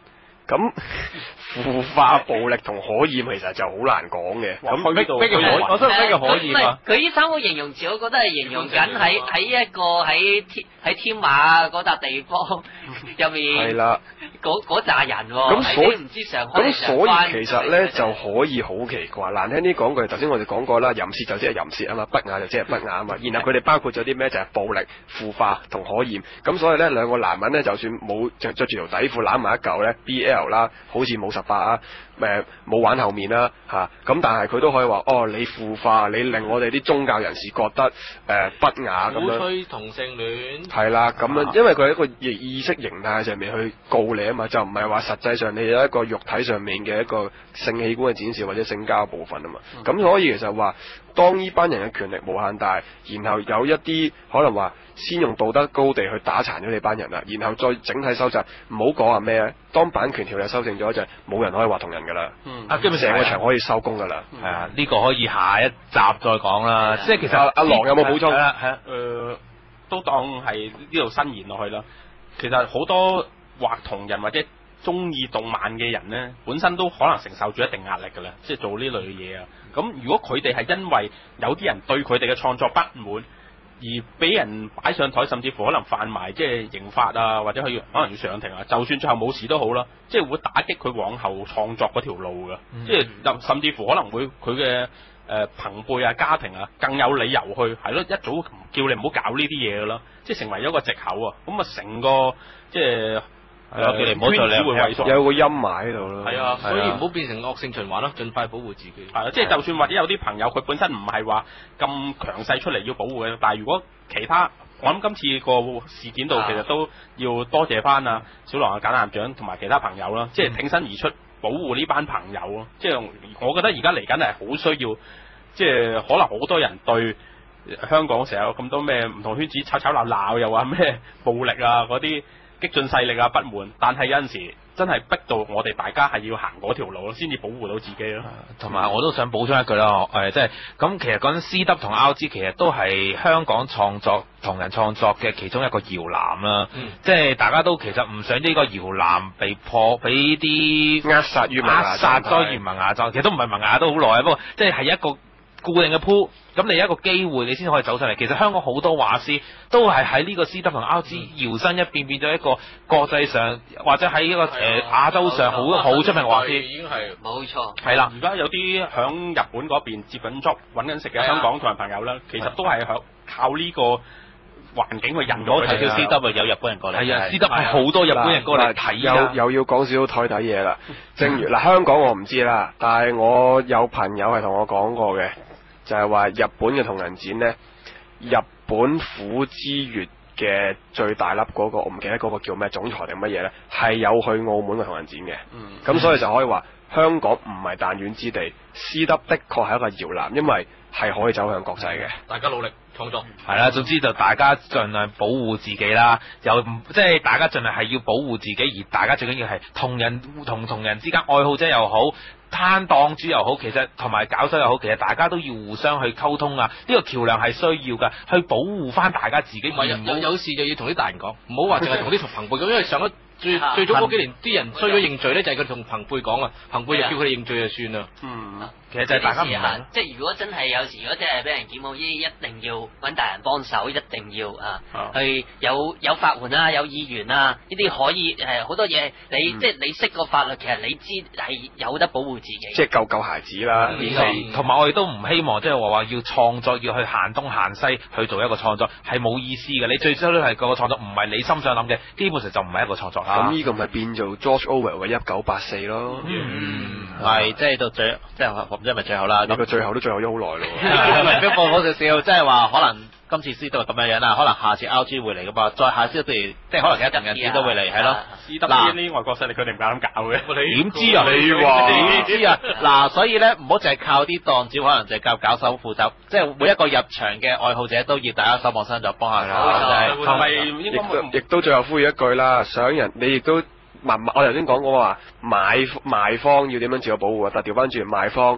咁腐化、暴力同可厭其實就好難講嘅。咁咩叫可？我真係咩叫可厭啊？ 佢呢三個形容詞，我覺得係形容緊喺一個喺天馬嗰笪地方入面。 係啦。 嗰扎人喎， 咁所以唔知上海咁所以其實咧就可以好奇怪，難聽啲講句，頭先我哋講過啦，淫褻就即係淫褻啊嘛，不雅就即係不雅啊嘛，然後佢哋包括咗啲咩就係暴力、腐化同可厭，咁所以咧兩個男人咧就算冇着住條底褲攬埋一嚿咧 BL 啦，好似冇18啊。冇玩後面啦嚇，咁但係佢都可以話哦，你腐化，你令我哋啲宗教人士覺得不雅咁樣。 鼓吹同性戀。 係啦，咁樣，因為佢係一個意識形態上面去告你啊嘛，就唔係話實際上你有一個肉體上面嘅一個性器官嘅展示或者性交部分啊嘛。咁所以其實話，當呢班人嘅權力無限大，然後有一啲可能話先用道德高地去打殘咗你班人啦，然後再整體收窄，唔好講話咩咧。當版權條例修正咗就冇人可以話同人㗎啦，基本成個場可以收工㗎啦。 係啊，呢個可以下一集再講啦。即係其實阿羅有冇補充？ 係啊，都當係呢度伸延落去啦。其實好多畫同人或者中意動漫嘅人呢，本身都可能承受住一定壓力㗎啦，即係做呢類嘅嘢啊。咁如果佢哋係因為有啲人對佢哋嘅創作不滿，而俾人擺上台，甚至乎可能犯埋即係刑法啊，或者可能要上庭啊，就算最後冇事都好啦，即係會打擊佢往後創作嗰條路㗎。即係甚至乎可能會佢嘅朋輩啊、家庭啊，更有理由去係咯，一早叫你唔好搞呢啲嘢㗎啦，即係成為咗一個藉口啊。咁啊，成個即係叫你唔好再理會萎縮， 有個陰霾喺度咯。 係啊， 所以唔好變成惡性循環咯，盡快保護自己。 係啊，即係就算或者有啲朋友佢本身唔係話咁強勢出嚟要保護嘅，但係如果其他，我諗今次個事件度其實都要多謝翻啊小狼啊、簡艦長同埋其他朋友啦，即係挺身而出保護呢班朋友咯。即係我覺得而家嚟緊係好需要，即係可能好多人對香港成日有咁多咩唔同圈子吵吵鬧鬧，又話咩暴力啊嗰啲激進勢力啊不滿，但係有陣時真係逼到我哋大家係要行嗰條路咯，先至保護到自己咯。 同埋我都想補充一句啦，即係咁其實講緊 CW 同 RG 其實都係香港創作同人創作嘅其中一個搖籃啦。即係大家都其實唔想呢個搖籃被破，俾啲扼殺於萌芽狀態。 扼殺咗於萌芽狀態，其實都唔係萌芽都好耐啊，不過即係一個固定嘅鋪，咁你有一個機會你先可以走上嚟。其實香港好多畫師都係喺呢個 CW 同 RG 搖身一變咗一個國際上或者喺一個亞洲上好出名嘅畫師， 已經係冇錯。 係啦，而家有啲響日本嗰邊接緊 job 揾緊食嘅香港同埋朋友啦，其實都係靠呢個環境去引咗睇到 CW 有日本人過嚟。 係啊，CW 係好多日本人過嚟睇啊。 又要講少少台底嘢啦。正如香港我唔知啦，但係我有朋友係同我講過嘅。就係話日本嘅同人展呢，日本虎之月嘅最大粒嗰個，我唔記得嗰個叫咩總裁定乜嘢呢，係有去澳門嘅同人展嘅。咁所以就可以話香港唔係彈丸之地，CW的確係一個搖籃，因為係可以走向國際嘅。 大家努力創作。 係啦，總之就大家盡量保護自己啦，又即係大家盡量係要保護自己，而大家最緊要係同人之間愛好者又好，攤檔主又好，其實同埋搞手又好，其實大家都要互相去溝通啊！呢個橋樑係需要㗎，去保護翻大家自己。 有事就要同啲大人講，唔好話淨係同啲朋輩咁，因為上一最早嗰幾年啲人衰咗認罪咧，就係佢同朋輩講啊，朋輩就叫佢哋認罪就算啦。 其實就係大家唔明。 即係如果真係有時，如果真係俾人檢控，一定要揾大人幫手，一定要去有法援啊，有議員啊，呢啲可以好多嘢，你即係你識個法律，其實你知係有得保護自己。 即係救孩子啦， 同埋我哋都唔希望即係話要創作要去限東限西去做一個創作，係冇意思嘅。你最終都係個創作唔係你心想諗嘅，基本上就唔係一個創作。 咁呢個咪變做 George Orwell 嘅1984咯。 係即係到最即係咪最後啦？ 咁佢最後都最後咗好耐咯。 咪不過好少少，即係話可能今次 CW 咁樣樣啦，可能下次 RG 會嚟噶嘛，再下次譬如即係可能其他同人展都會嚟，係咯。 CW 呢啲外國勢力佢哋唔夠膽搞嘅。 點知啊？ 你話點知啊？嗱，所以咧唔好淨係靠啲檔主，可能就係靠搞手負責，即係每一個入場嘅愛好者都要大家手幫手就幫下手。 係咪亦都最後呼籲一句啦，想人你亦都我頭先講過話賣方要點樣自我保護啊，但調翻轉賣方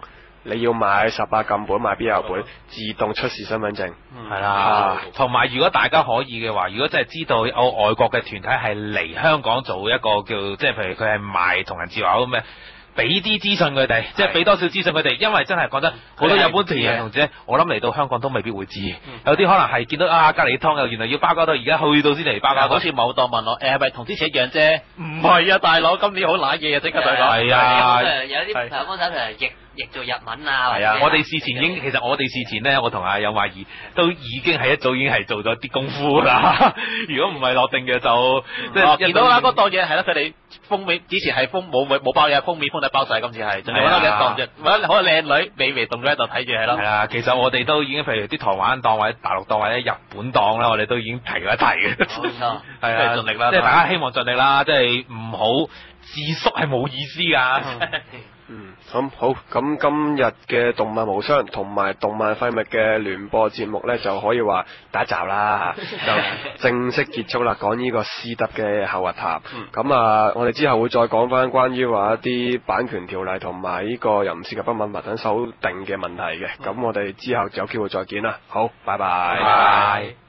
你要買18禁本買 BL 本，自動出示身份證。 係啦，同埋如果大家可以嘅話，如果真係知道有外國嘅團體係嚟香港做一個叫即係譬如佢係賣同人字畫咁嘅。俾啲資訊佢哋，即係俾多少資訊佢哋，因為真係講真，好多日本團人同志，我諗嚟到香港都未必會知，有啲可能係見到隔離湯又原來要包膠袋，而家去到先嚟包膠袋。 好似某檔問我，係咪同之前一樣啫？唔係啊，大佬，今年好揦嘢啊，即刻對講。 係啊， 有啲朋友幫手譯做日文啊。 係啊，我哋事前其實我哋事前咧，我同阿有懷疑都已經係一早已經係做咗啲功夫啦。如果唔係落定嘅就即係見到啦，嗰檔嘢係啦，佢哋封面之前係冇包嘢，封面封底包晒，今次係仲有嗰檔嘅，揾好靚女美眉動咗喺度睇住係咯。 係啦，其實我哋都已經譬如啲台灣檔或者大陸檔或者日本檔啦，我哋都已經提咗一提嘅。 冇錯， 係啊， 盡力啦， 即係大家希望盡力啦，即係唔好自縮係冇意思㗎。 咁好，咁今日嘅動漫無雙同埋動漫廢物嘅聯播節目呢，就可以話第一集啦，就正式結束啦。講呢個私德嘅後核談。咁我哋之後會再講翻關於話一啲版權條例同埋呢個淫褻及不吻合等修訂嘅問題嘅。咁我哋之後就有機會再見啦。好，拜拜。 拜拜。